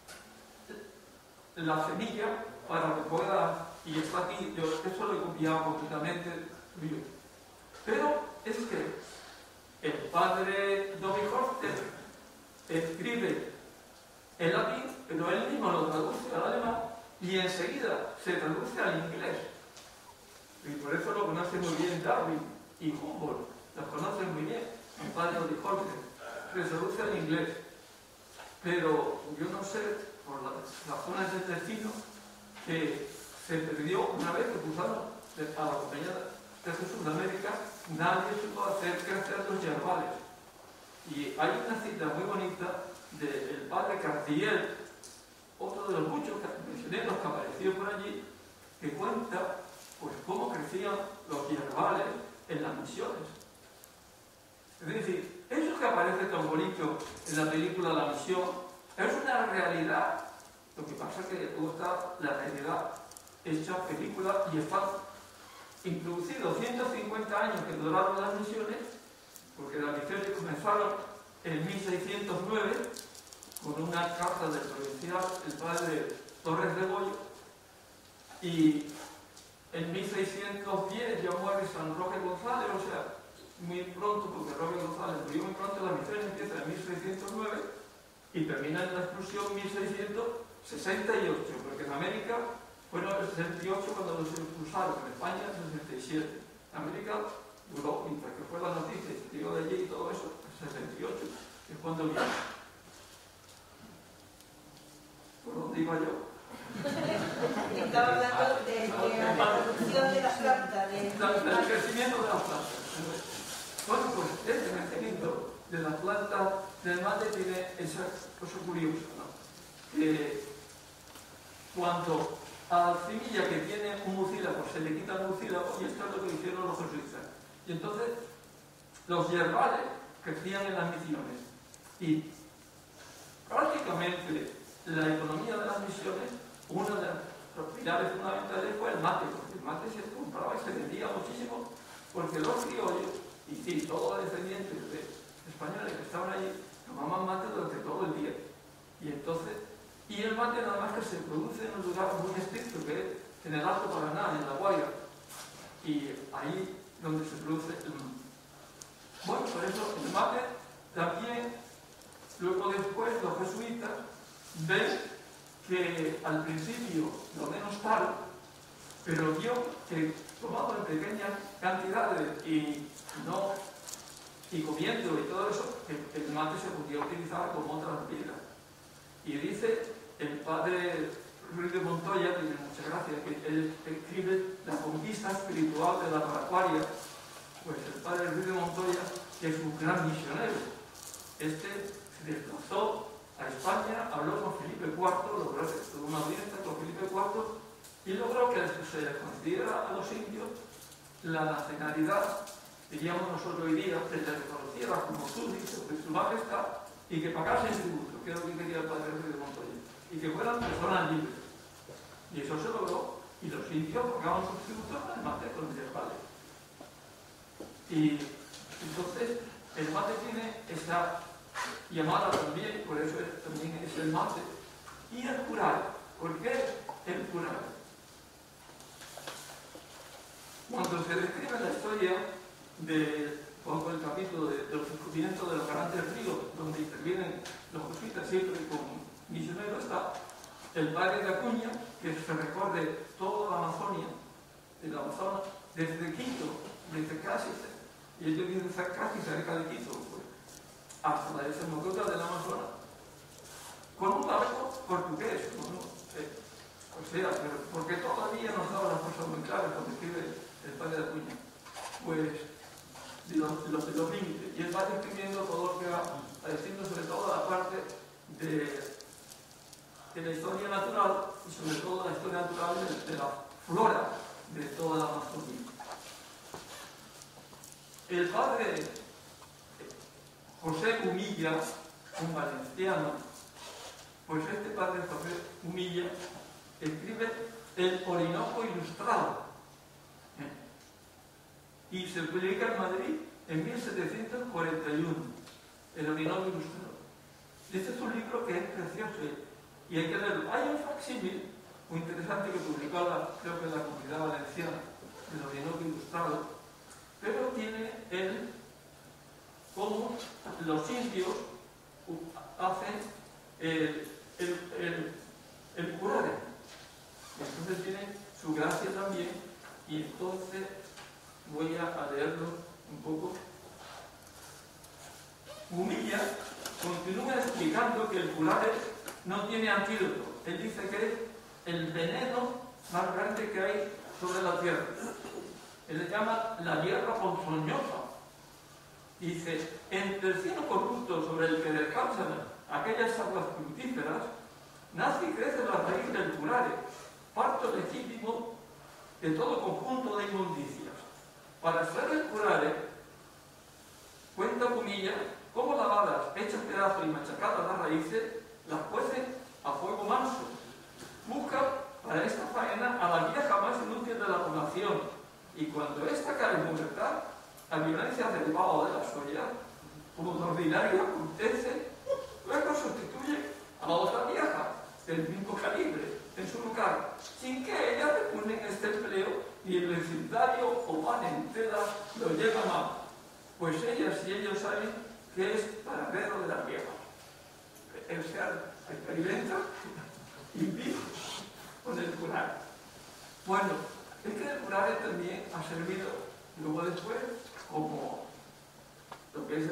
la semilla para que pueda, y está aquí, yo eso lo he copiado completamente mío. Pero es que el padre Dobby Horster escribe en latín, pero él mismo lo traduce al alemán y enseguida se traduce al inglés. Y por eso lo conoce muy bien Darwin y Humboldt, los conocen muy bien, el padre Dobby Horster, se traduce al inglés. Pero yo no sé, por las razones del destino, que se perdió una vez que cruzaron a la compañía de Jesús de América, nadie supo hacer crecer los yerbales. Y hay una cita muy bonita del padre Cartier, otro de los muchos misioneros que apareció por allí, que cuenta pues cómo crecían los yerbales en las misiones. Es decir, eso que aparece tan bonito en la película La Misión es una realidad. Lo que pasa es que luego está la realidad hecha película y están introducidos 150 años que duraron las misiones, porque las misiones comenzaron en 1609 con una carta del provincial, el padre Torres de Goyo, y en 1610 ya muere San Roque González, o sea, muy pronto, porque Roque González murió muy pronto, la misión empieza en 1609 y termina en la expulsión en 1668, porque en América fueron el 68 cuando los expulsaron, en España el 67. En América duró, mientras que fue la noticia, el testigo de allí y todo eso, el 68, es cuando viene. ¿Por dónde iba yo? Estaba hablando de la reproducción de las plantas, del crecimiento de las plantas. Bueno, pues este crecimiento de las plantas del mate tiene esa cosa curiosa, ¿no? Que cuando a la semilla que tiene un mucílago se le quita el mucílago, y esto es lo que hicieron los jesuitas. Y entonces los yerbales crecían en las misiones. Y prácticamente la economía de las misiones, uno de los pilares fundamentales fue el mate, porque el mate se compraba y se vendía muchísimo, porque los criollos, y sí, todos los descendientes de españoles que estaban allí, tomaban mate durante todo el día. Y entonces, y el mate nada más que se produce en un lugar muy estricto, que es en el Alto Paraná, en La Guaira, y ahí donde se produce el mate. Bueno, por eso el mate también Luego después los jesuitas ven que al principio lo menos tal, pero vio que tomado en pequeñas cantidades y comiendo y todo eso, el mate se podía utilizar como otras bebidas. Y dice el padre Ruiz de Montoya, tiene mucha gracia, que él escribe La conquista espiritual de la Paracuaria. Pues el padre Ruiz de Montoya, que es un gran misionero, este se desplazó a España, habló con Felipe IV, logró tuvo una audiencia con Felipe IV y logró que se les concediera a los indios la nacionalidad, diríamos nosotros hoy día, se les reconociera como súbditos de su majestad y que pagasen tributo, que es lo que quería el padre Ruiz de Montoya, y que fueran personas libres. Y eso se logró, y los indios pagaban sus tributos además de con el vale. Y entonces el mate tiene esa llamada también, por eso también es el mate. Y el curar, ¿por qué el curar? Cuando se describe la historia pongo el capítulo de los descubrimientos de los grandes ríos, donde intervienen los jesuitas siempre con misioneros, está el padre de Acuña, que se recorre toda la Amazonia, desde Quito, desde casi, y ellos dicen casi cerca de Quito, pues, hasta la desembocadura del Amazonas, con un barco portugués, o sea, pero porque todavía nos daba las cosas muy claras cuando escribe el padre de Acuña, pues de los límites, y él va describiendo todo lo que va diciendo, sobre todo la parte de la historia natural y sobre todo la historia natural de la flora de toda la Amazonía. El padre José Humilla, un valenciano, pues este padre José Humilla escribe el Orinoco Ilustrado y se publica en Madrid en 1741, el Orinoco Ilustrado. Este es un libro que es precioso y hay que leerlo. Hay un facsímil muy interesante que publicó creo que la Comunidad Valenciana, el Orinoco Ilustrado, pero tiene cómo los indios hacen el curare. Entonces tiene su gracia también, y entonces voy a leerlo un poco. Humilla continúa explicando que el curare no tiene antídoto. Él dice que es el veneno más grande que hay sobre la tierra. Él le llama la hierba ponzoñosa. Dice, entre el cielo corrupto sobre el que descansan aquellas aguas fructíferas, nace y crece la raíz del curare, parto legítimo de todo conjunto de inmundicias. Para extraer el curare, cuenta Humilla cómo lavadas, hechas pedazos y machacadas las raíces, las cuecen a fuego manso. Busca para esta faena a la vieja más inútil de la población, y cuando ésta cae en muerta, la violencia del vaho de la soya, como de ordinaria acontece, luego sustituye a la otra vieja, del mismo calibre, en su lugar, sin que ella repugnen este empleo, ni el vecindario o pan entera lo lleva mal, pues ellas y ellos saben que es paradero de la vieja. O sea, experimenta y vive con el curare. Bueno, es que el curare también ha servido luego después como lo que es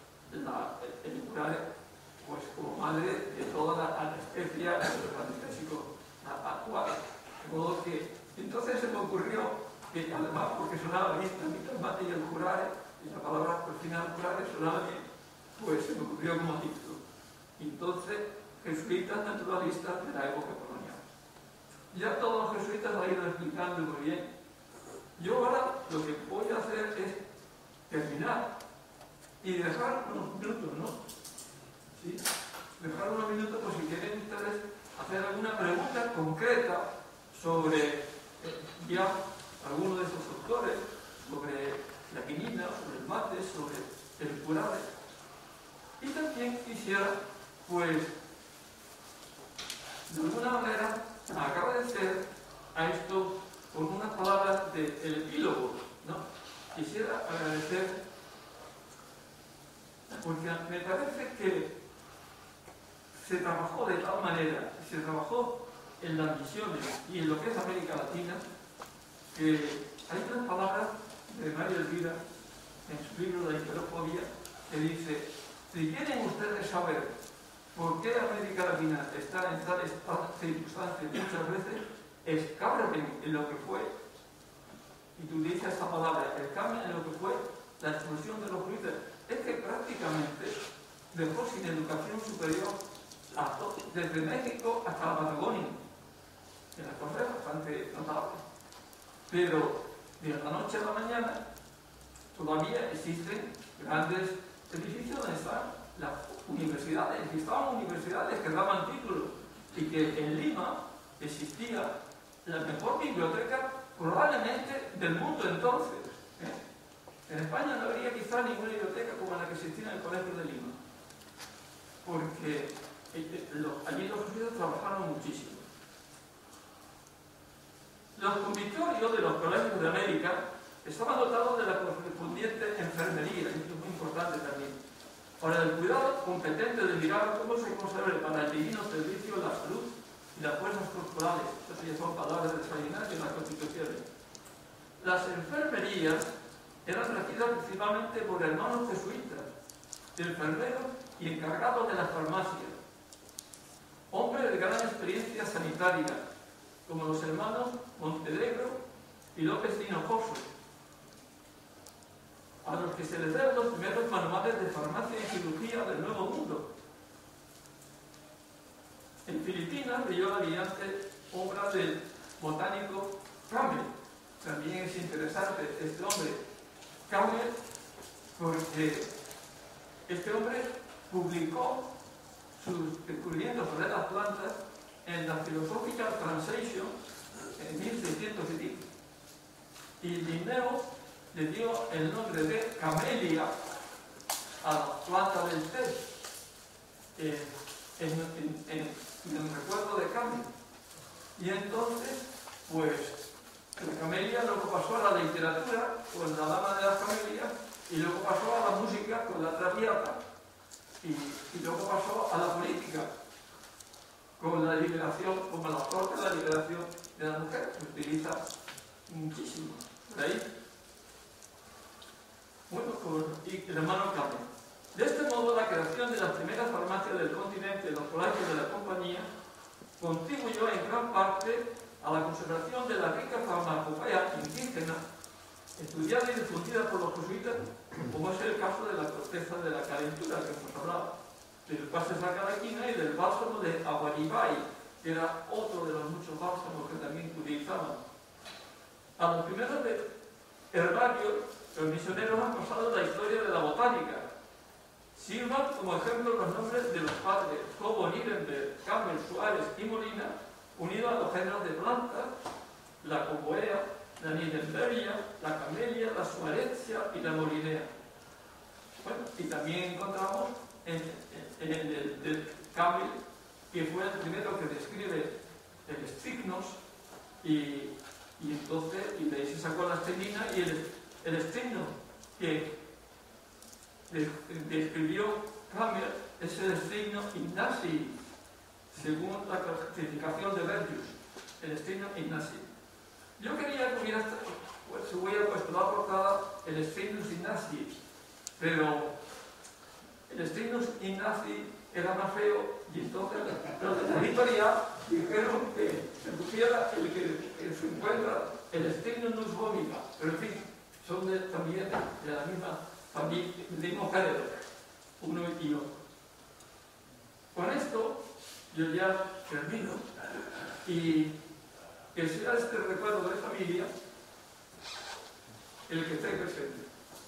el curare, pues como madre de toda la anestesia de los anestésicos actuales. De modo que entonces se me ocurrió que además, porque sonaba bien también el mate y el curare, y la palabra al final curare sonaba bien, pues se me ocurrió como título. Entonces, jesuitas naturalistas de la época colonial. Ya todos los jesuitas lo han ido explicando muy bien. Yo ahora lo que voy a hacer es terminar y dejar unos minutos, ¿no? ¿Sí? Dejar unos minutos por si quieren ustedes hacer alguna pregunta concreta sobre ya alguno de estos autores, sobre la quinina, sobre el mate, sobre el curare. Y también quisiera, pues, de alguna manera, agradecer a esto con unas palabras del epílogo, ¿no? Quisiera agradecer, porque me parece que se trabajó de tal manera, se trabajó en las misiones y en lo que es América Latina, que hay unas palabras de Mario Elvira en su libro La Hiperofobia que dice: si quieren ustedes saber por qué América Latina está en tales circunstancias muchas veces, escarben en lo que fue, y tú dices esta palabra, escarben en lo que fue la expulsión de los jesuitas. Es que prácticamente dejó sin educación superior desde México hasta la Patagonia, en las cosas bastante notables. Pero de la noche a la mañana todavía existen grandes edificios donde están las universidades, y estaban universidades que daban títulos, y que en Lima existía la mejor biblioteca probablemente del mundo entonces. En España no habría quizá ninguna biblioteca como la que existía en el Colegio de Lima, porque allí los jesuitas trabajaron muchísimo. Los convictorios de los colegios de América estaban dotados de la correspondiente enfermería, y esto es muy importante también, para el cuidado competente de mirar cómo se conserva para el divino servicio la salud y las fuerzas corporales. Estas ya son palabras del seminario en las constituciones. Las enfermerías eran regidas principalmente por hermanos jesuitas, enfermeros y encargados de las farmacias, hombres de gran experiencia sanitaria, como los hermanos Montenegro y López de Hinojoso, a los que se les deben los primeros manuales de farmacia y cirugía del Nuevo Mundo. En Filipinas leyó la brillante obra del botánico Campbell. También es interesante este hombre, Campbell, porque este hombre publicó sus descubrimientos sobre las plantas en la Philosophical Translation en 1600 y pico. Y Linneo le dio el nombre de camelia a la planta del té en recuerdo de Campbell. Y entonces, pues, la camelia luego pasó a la literatura con la Dama de las Camelias, y luego pasó a la música con la Traviata, y luego pasó a la política con la liberación, como la corte de la liberación de la mujer, que se utiliza muchísimo. ¿De ahí? Bueno, y el hermano Campbell. De este modo, la creación de las primeras farmacias del continente, los colegios de la compañía, contribuyó en gran parte a la conservación de la rica farmacopea indígena, estudiada y difundida por los jesuitas, como es el caso de la corteza de la calentura que hemos hablado, del cual se saca la quina, y del bálsamo de Aguaribay, que era otro de los muchos bálsamos que también utilizaban. A los primeros herbarios, los misioneros han pasado la historia de la botánica. Sirvan como ejemplo los nombres de los padres Cobo, Nirenberg, Campbell, Suárez y Molina, unidos a los géneros de plantas, la coboea, la nirenbergia, la camelia, la suarezia y la molinea. Bueno, y también encontramos en el de Campbell, que fue el primero que describe el strychnos, y entonces, y de ahí se sacó la astenina, y el strychnos que describió Campbell es el Strychnos ignatii, según la clasificación de Bergius, el Strychnos ignatii. Yo quería que hubiera, pues, se hubiera puesto la portada el Strychnos ignatii, pero el Strychnos ignatii era más feo, y entonces los de la editorial dijeron que se pusiera el que se encuentra el Strychnos nusvomica, pero en fin, son también de la misma familia, del mismo género, uno y otro. Con esto yo ya termino, y que sea este recuerdo de familia el que esté presente.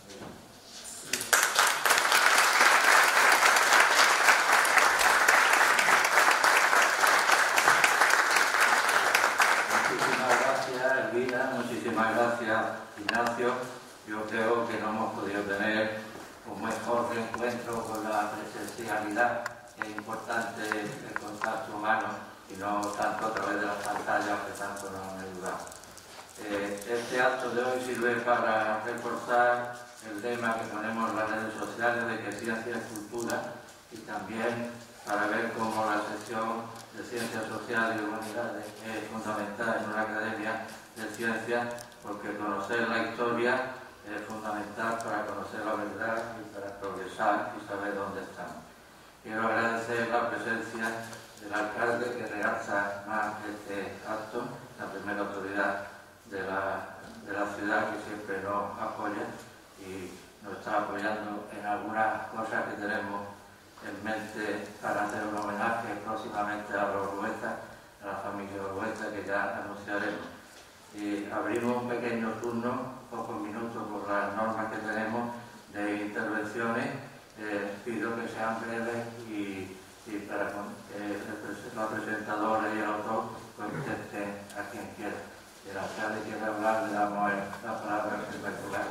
Muchísimas gracias, Elvira, muchísimas gracias, Ignacio. Yo creo que no hemos podido tener un mejor reencuentro con la presencialidad. Es importante el contacto humano y no tanto a través de las pantallas que tanto nos han ayudado. Este acto de hoy sirve para reforzar el lema que ponemos en las redes sociales de que ciencia es cultura, y también para ver cómo la sección de Ciencias Sociales y Humanidades es fundamental en una academia de ciencias, porque conocer la historia es fundamental para conocer la verdad y para progresar y saber dónde estamos. Quiero agradecer la presencia del alcalde, que realza más este acto, la primera autoridad de la ciudad, que siempre nos apoya y nos está apoyando en algunas cosas que tenemos en mente para hacer un homenaje próximamente a los Orgueta, a la familia Orgueta, que ya anunciaremos. Y abrimos un pequeño turno, pocos minutos por las normas que tenemos de intervenciones. Pido que sean breves y para que la presentadora y el autor contesten a quien quiera. Si el alcalde quiere hablar, le damos la palabra en primer lugar.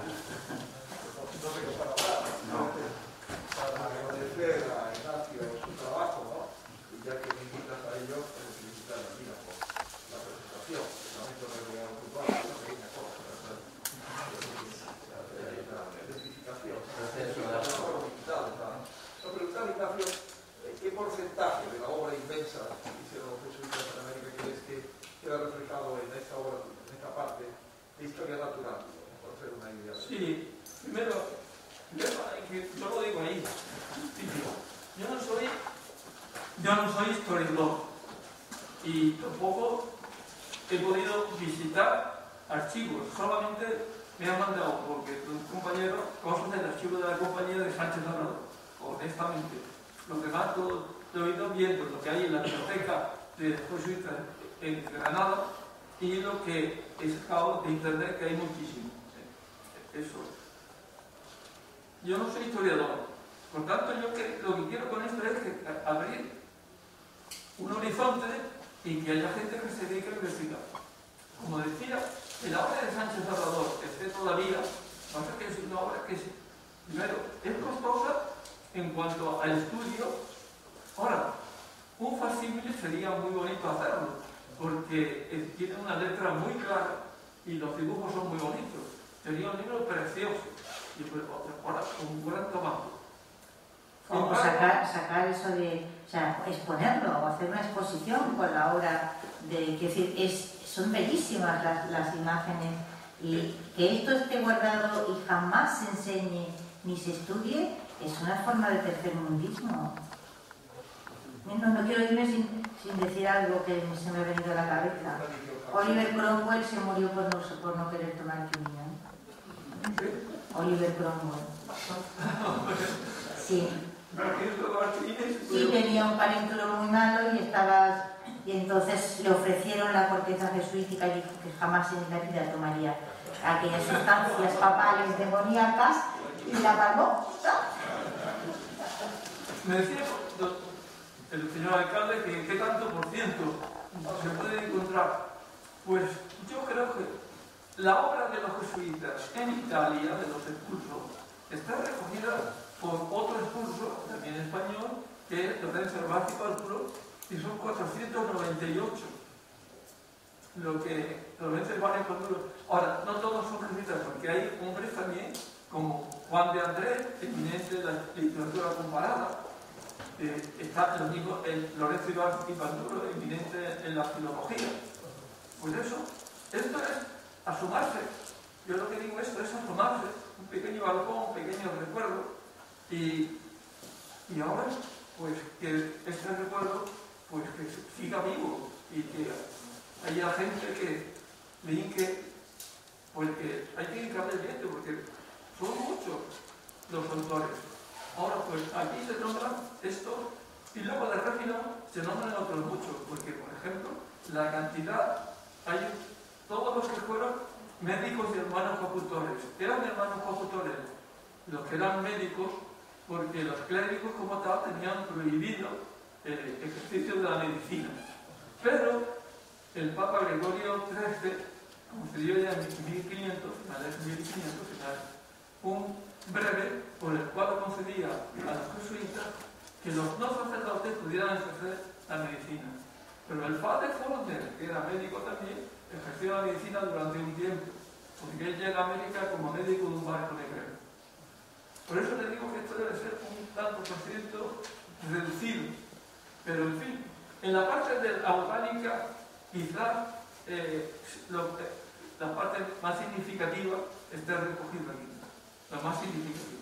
No. Para agradecer a Ignacio su trabajo, ¿no? Y ya que me invitas a ello, pues felicitar a Mira por la presentación. Realmente no he llegado a una pequeña cosa, ¿verdad? La identificación. No, preguntar, Ignacio, ¿qué porcentaje de la obra inmensa que hicieron los jesuitas en América crees que queda reflejado en esta obra, en esta parte de historia natural? Por hacer una idea. Sí, primero, yo lo digo ahí, yo no soy historiador y tampoco he podido visitar archivos, solamente me han mandado, porque un compañero, cosas del archivo de la compañía de Sánchez Labrador, honestamente. Lo que más he ido viendo, lo que hay en la biblioteca de jesuitas en Granada y lo que he sacado de internet, que hay muchísimo. Eso. Yo no soy historiador, por tanto lo que quiero con esto es que abrir un horizonte y que haya gente que se dedique a investigar. Como decía, la obra de Sánchez Labrador, que todavía, pasa que es una obra que primero es costosa en cuanto al estudio. Ahora, un facsímile sería muy bonito hacerlo, porque tiene una letra muy clara y los dibujos son muy bonitos. Sería un libro precioso. Y ahora, con un gran tamaño. O sacar eso de, o sea, exponerlo o hacer una exposición con la obra de, que decir, son bellísimas las imágenes, y que esto esté guardado y jamás se enseñe ni se estudie es una forma de tercermundismo. No quiero irme sin decir algo que se me ha venido a la cabeza. Oliver Cromwell se murió por no querer tomar quinina. Oliver Cromwell. Sí. Sí, tenía un calentura muy malo y entonces le ofrecieron la corteza jesuítica y dijo que jamás en la vida tomaría aquellas sustancias papales demoníacas y la pagó. Me decía el señor alcalde que qué tanto por ciento se puede encontrar. Pues yo creo que la obra de los jesuitas en Italia, de los expulsos, está recogida por otro expulso, también español, que es Lorenzo Herbaz y Pálculo, y son 498. Lo que Lorenzo Herbaz y Pálculo. Ahora, no todos son jesuitas, porque hay hombres también, como Juan de Andrés, eminente de la literatura comparada. Está lo mismo Lorenzo Herbaz y Pálculo, eminente en la filología. Pues eso, esto es asomarse. Yo lo que digo, esto es asomarse, un pequeño balcón, un pequeño recuerdo. Y ahora, pues que este recuerdo, pues que siga vivo y que haya gente que le inque, pues que hay que hincarle viento, porque son muchos los autores. Ahora, pues aquí se nombran estos, y luego de refilón se nombran otros muchos, porque, por ejemplo, la cantidad, hay todos los que fueron médicos y hermanos cofutores. Eran hermanos cofutores los que eran médicos, porque los clérigos como tal tenían prohibido el ejercicio de la medicina. Pero el Papa Gregorio XIII concedió ya en 1500, finales de 1500, un breve por el cual concedía a los jesuitas que los no sacerdotes pudieran ejercer la medicina. Pero el padre Forner, que era médico también, ejerció la medicina durante un tiempo, porque él llega a América como médico de un barco negrero. Por eso le digo que esto debe ser un tanto por ciento reducido, Pero en fin, en la parte de la botánica, quizás la parte más significativa esté recogida aquí. La más significativa.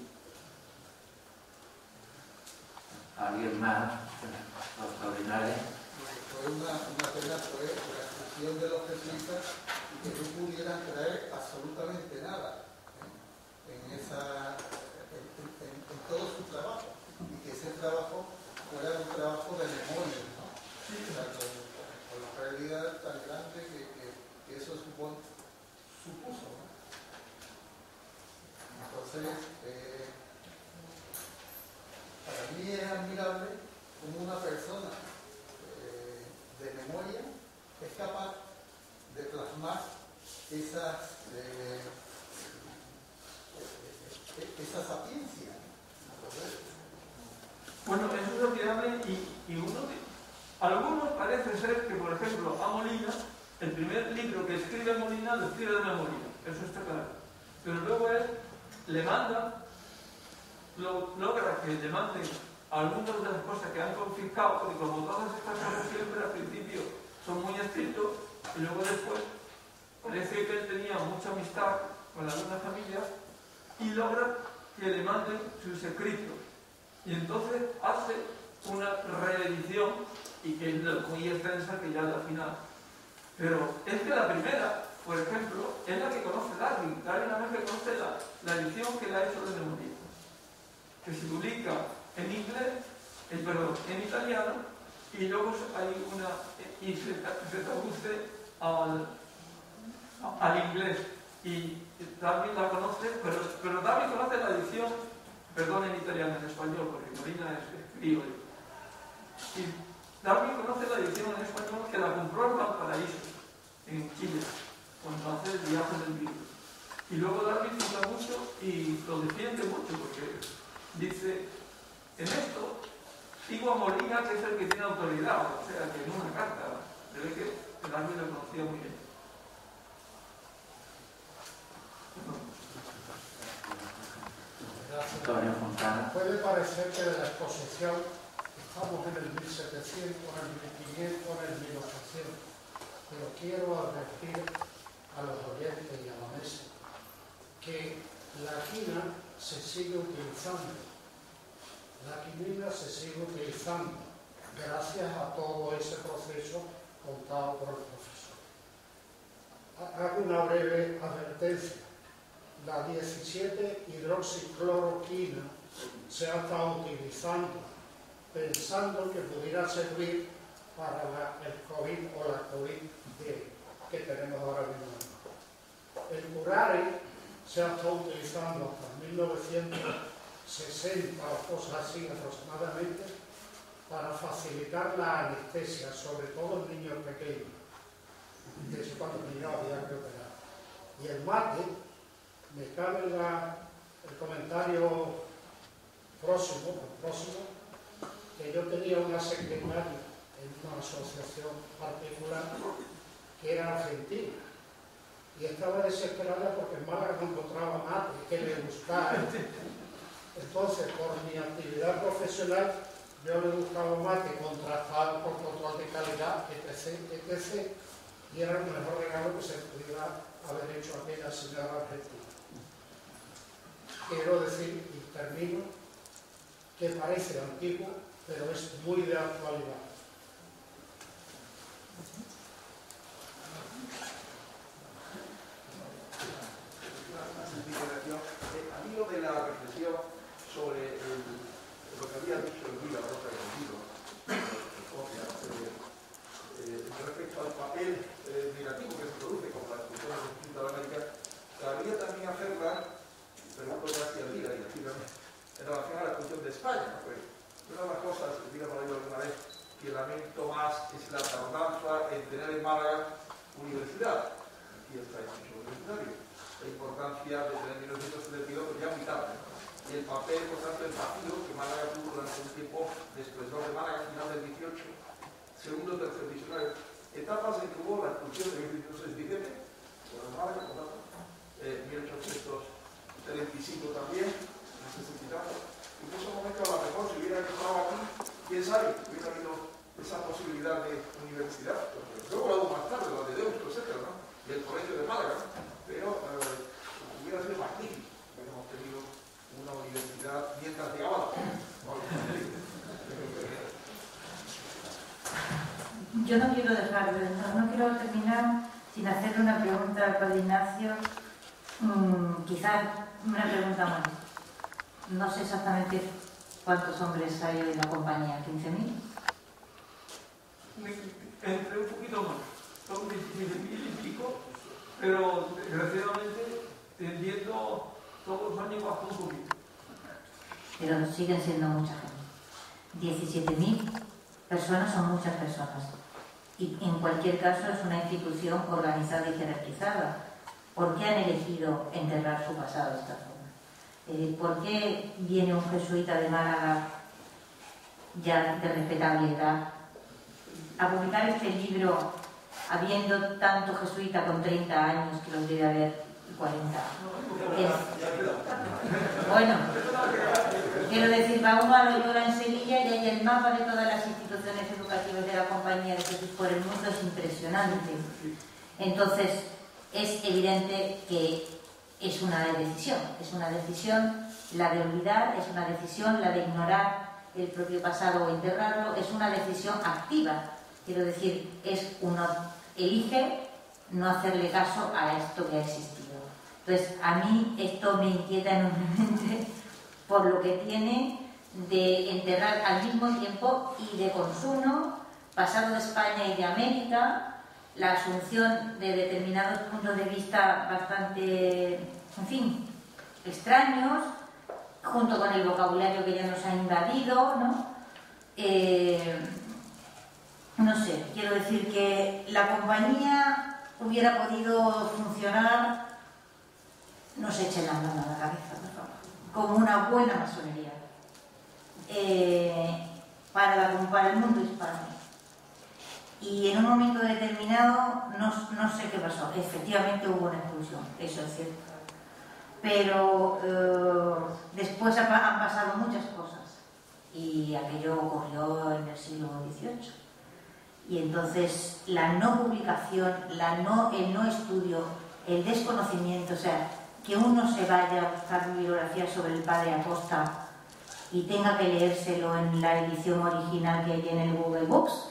¿Alguien más? Los extraordinarios. Fue una pena fue la exclusión de los jesuitas y que no pudieran traer absolutamente nada en todo su trabajo, y que ese trabajo fuera un trabajo de memoria, ¿no? O sea, con la realidad tan grande que eso supuso, ¿no? Entonces, para mí es admirable como una persona de memoria es capaz de plasmar esa sapiencia. Bueno, eso es admirable y algunos parece ser que, por ejemplo, a Molina, el primer libro que escribe Molina lo escribe de memoria, eso está claro. Pero luego él le manda, logra que le manden algunas de las cosas que han confiscado, porque como todas estas cosas siempre al principio son muy estrictos, y luego después parece que él tenía mucha amistad con algunas familias y logra que le manden sus escritos. Y entonces hace una reedición, y que es muy extensa, que ya es la final. Pero es que la primera, por ejemplo, es la que conoce Darwin. Darwin nada más que conoce la edición que le ha hecho de memoria, que se publica en inglés, en italiano, y luego hay una, y se traduce al inglés. Y Darwin la conoce, pero Darwin conoce la edición, perdón, en italiano, en español, porque Molina es criollo. Y Darwin conoce la edición en español que la compró en Valparaíso, en Chile, cuando hace el viaje del libro. Y luego Darwin cita mucho y lo defiende mucho, porque dice, en esto sigo a Molina, que es el que tiene autoridad, o sea, que en una carta, se ve que Darwin lo conocía muy bien. Antonio Fontana. Puede parecer que de la exposición estamos en el 1700, en el 1500, en el 1800, pero quiero advertir a los oyentes y a la mesa que la quina se sigue utilizando. La quinina se sigue utilizando gracias a todo ese proceso contado por el profesor. Hago una breve advertencia. La 17-hidroxicloroquina se ha estado utilizando pensando que pudiera servir para el COVID o la COVID que tenemos ahora mismo. El curare se ha estado utilizando hasta 1960 o cosas así aproximadamente para facilitar la anestesia, sobre todo en niños pequeños. De eso cuando niños había que operar. Y el mate, me cabe el comentario próximo, que yo tenía una secretaria en una asociación particular que era argentina y estaba desesperada porque en Málaga no encontraba mate que le gustara. Entonces, por mi actividad profesional, yo le buscaba mate contrastado por control de calidad, etc. Y era el mejor regalo que se pudiera haber hecho a aquella señora argentina. Quiero decir, y termino, que parece antiguo, pero es muy de actualidad. A mí lo de la reflexión sobre lo que había dicho Elvira Rosa contigo, respecto al papel negativo que se produce con las culturas de América, cabría también hacerla, pregunto casi a Elvira y a ti también, en relación a la cuestión de España. Pues, una de las cosas, Elvira por ahí alguna vez, que lamento más es la tardanza en tener en Málaga universidad. Aquí está el instituto universitario. La importancia de tener 1972 ya muy tarde. Y el papel, por tanto, el partido que Málaga tuvo durante un tiempo de esplendor de Málaga, final del 18, segundo, tercer diccionario. Etapas en que hubo la expulsión de 1817, por Málaga, por tanto, 1835 también, en 60 y tanto. Y en ese momento, a lo mejor, si hubiera estado aquí, quién sabe, hubiera habido esa posibilidad de universidad. Luego la hubo más tarde, la de Deusto, etc., ¿no? Y el Colegio de Málaga, ¿no? Pero hubiera sido magnífico que hubiéramos tenido una universidad mientras llegaba la Yo no quiero no quiero terminar sin hacerle una pregunta al padre Ignacio, quizás una pregunta más. No sé exactamente cuántos hombres hay hoy en la compañía, ¿15.000? Entre un poquito más, son 17.000 y pico, pero desgraciadamente tendiendo todos los años bajo un poquito. Pero siguen siendo mucha gente. 17.000 personas son muchas personas. Y en cualquier caso es una institución organizada y jerarquizada. ¿Por qué han elegido enterrar su pasado de esta forma? ¿Por qué viene un jesuita de Málaga, ya de respetable edad, a publicar este libro habiendo tanto jesuita con 30 años que los debe haber 40? Bueno, quiero decir, va uno a Loyola en Sevilla y hay el mapa de todas las instituciones educativas de la Compañía de Jesús por el mundo, es impresionante. Entonces, es evidente que es una decisión la de olvidar, es una decisión la de ignorar el propio pasado o enterrarlo, es una decisión activa. Quiero decir, uno elige no hacerle caso a esto que ha existido. Entonces, a mí esto me inquieta enormemente por lo que tiene de enterrar al mismo tiempo y de consumo, pasado de España y de América, la asunción de determinados puntos de vista bastante, en fin, extraños, junto con el vocabulario que ya nos ha invadido, ¿no? No sé, quiero decir que la compañía hubiera podido funcionar, no se echen las manos a la cabeza, por favor, como una buena masonería para el mundo hispano. Y en un momento determinado, no sé qué pasó, efectivamente hubo una expulsión, eso es cierto. Pero después han pasado muchas cosas y aquello ocurrió en el siglo XVIII. Y entonces la no publicación, el no estudio, el desconocimiento, o sea, que uno se vaya a buscar bibliografía sobre el padre Acosta y tenga que leérselo en la edición original que hay en el Google Books,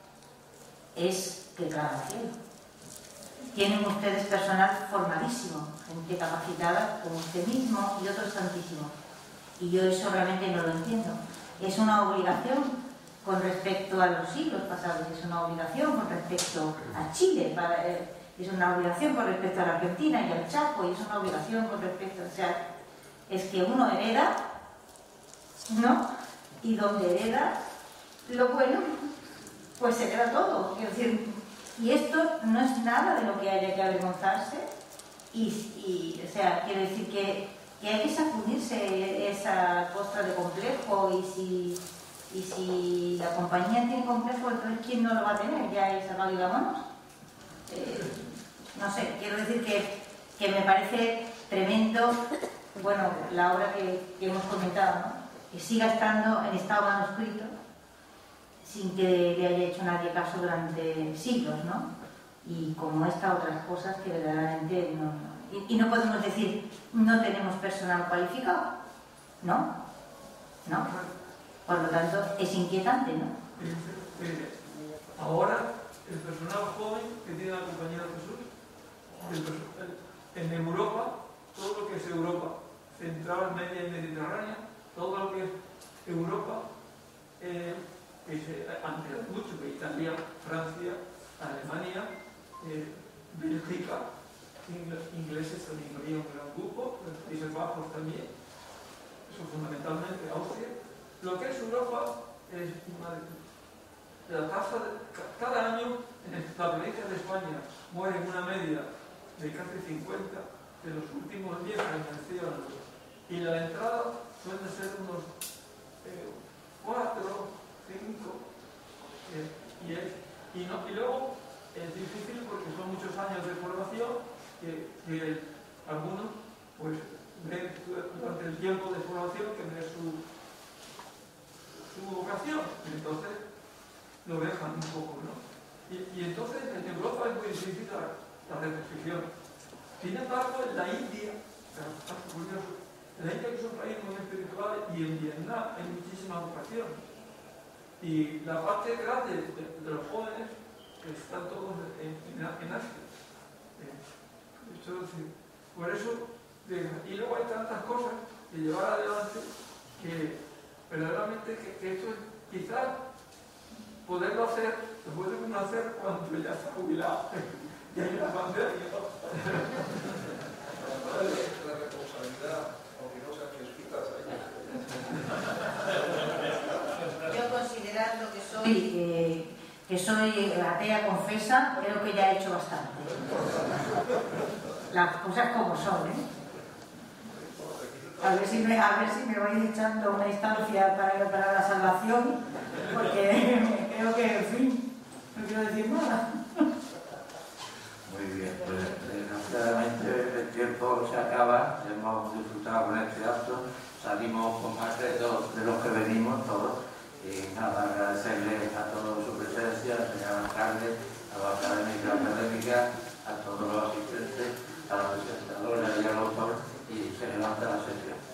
es que claro, cielo. Tienen ustedes personal formadísimo, gente capacitada como usted mismo y otros tantísimos. Y yo eso realmente no lo entiendo. Es una obligación con respecto a los siglos pasados, es una obligación con respecto a Chile, es una obligación con respecto a la Argentina y al Chaco, y es una obligación con respecto, o sea, es que uno hereda, ¿no? Y donde hereda lo bueno, pues se hereda todo. Quiero decir, y esto no es nada de lo que haya que avergonzarse, y o sea, quiero decir que hay que sacudirse esa costra de complejo, y si la compañía tiene complejo, entonces ¿quién no lo va a tener? ¿Ya es sacado y vámonos? No sé, quiero decir que me parece tremendo, bueno, la obra que hemos comentado, ¿no? Que siga estando en estado manuscrito sin que le haya hecho nadie caso durante siglos, ¿no? Y como estas otras cosas que verdaderamente no. Y no podemos decir, no tenemos personal cualificado, ¿no? ¿No? Por lo tanto, es inquietante, ¿no? Ahora, el personal joven que tiene la Compañía de Jesús, en Europa, todo lo que es Europa central, media y mediterránea, todo lo que es Europa, antes mucho que Italia, Francia, Alemania, Bélgica, ingleses también había un gran grupo, los Países Bajos también, eso fundamentalmente Austria. Lo que es Europa es la tasa cada año en la provincia de España mueren una media de casi 50 de los últimos 10 que nacieron, y la entrada suelen ser unos 4, 5, y luego es difícil porque son muchos años de formación que algunos pues ven durante el tiempo de formación que no es su vocación. Entonces lo dejan un poco, ¿no? Y entonces en Europa es muy difícil la reconstrucción. Sin embargo, en la India, es curioso, en la India, que es un país muy espiritual, y en Vietnam hay muchísima vocación. Y la parte grande de los jóvenes están todos en Asia. Por eso, y luego hay tantas cosas que llevar adelante que verdaderamente que esto es quizás poderlo hacer, lo puede uno hacer cuando ya está jubilado y hay una pandemia. La responsabilidad, aunque no sean jesuitas, Yo considerando que soy... Sí, que soy atea confesa, creo que ya he hecho bastante. Las cosas como son, ¿eh? A ver si me vais echando una instancia para la salvación, porque creo que, en fin, no quiero decir nada. Muy bien, pues desgraciadamente el tiempo se acaba, hemos disfrutado con este acto, salimos con más de los que venimos todos, y nada, agradecerles a todos su presencia, al señor alcalde, a los académicas, a todos los asistentes, a la presentadora y al autor, y se levanta la sesión.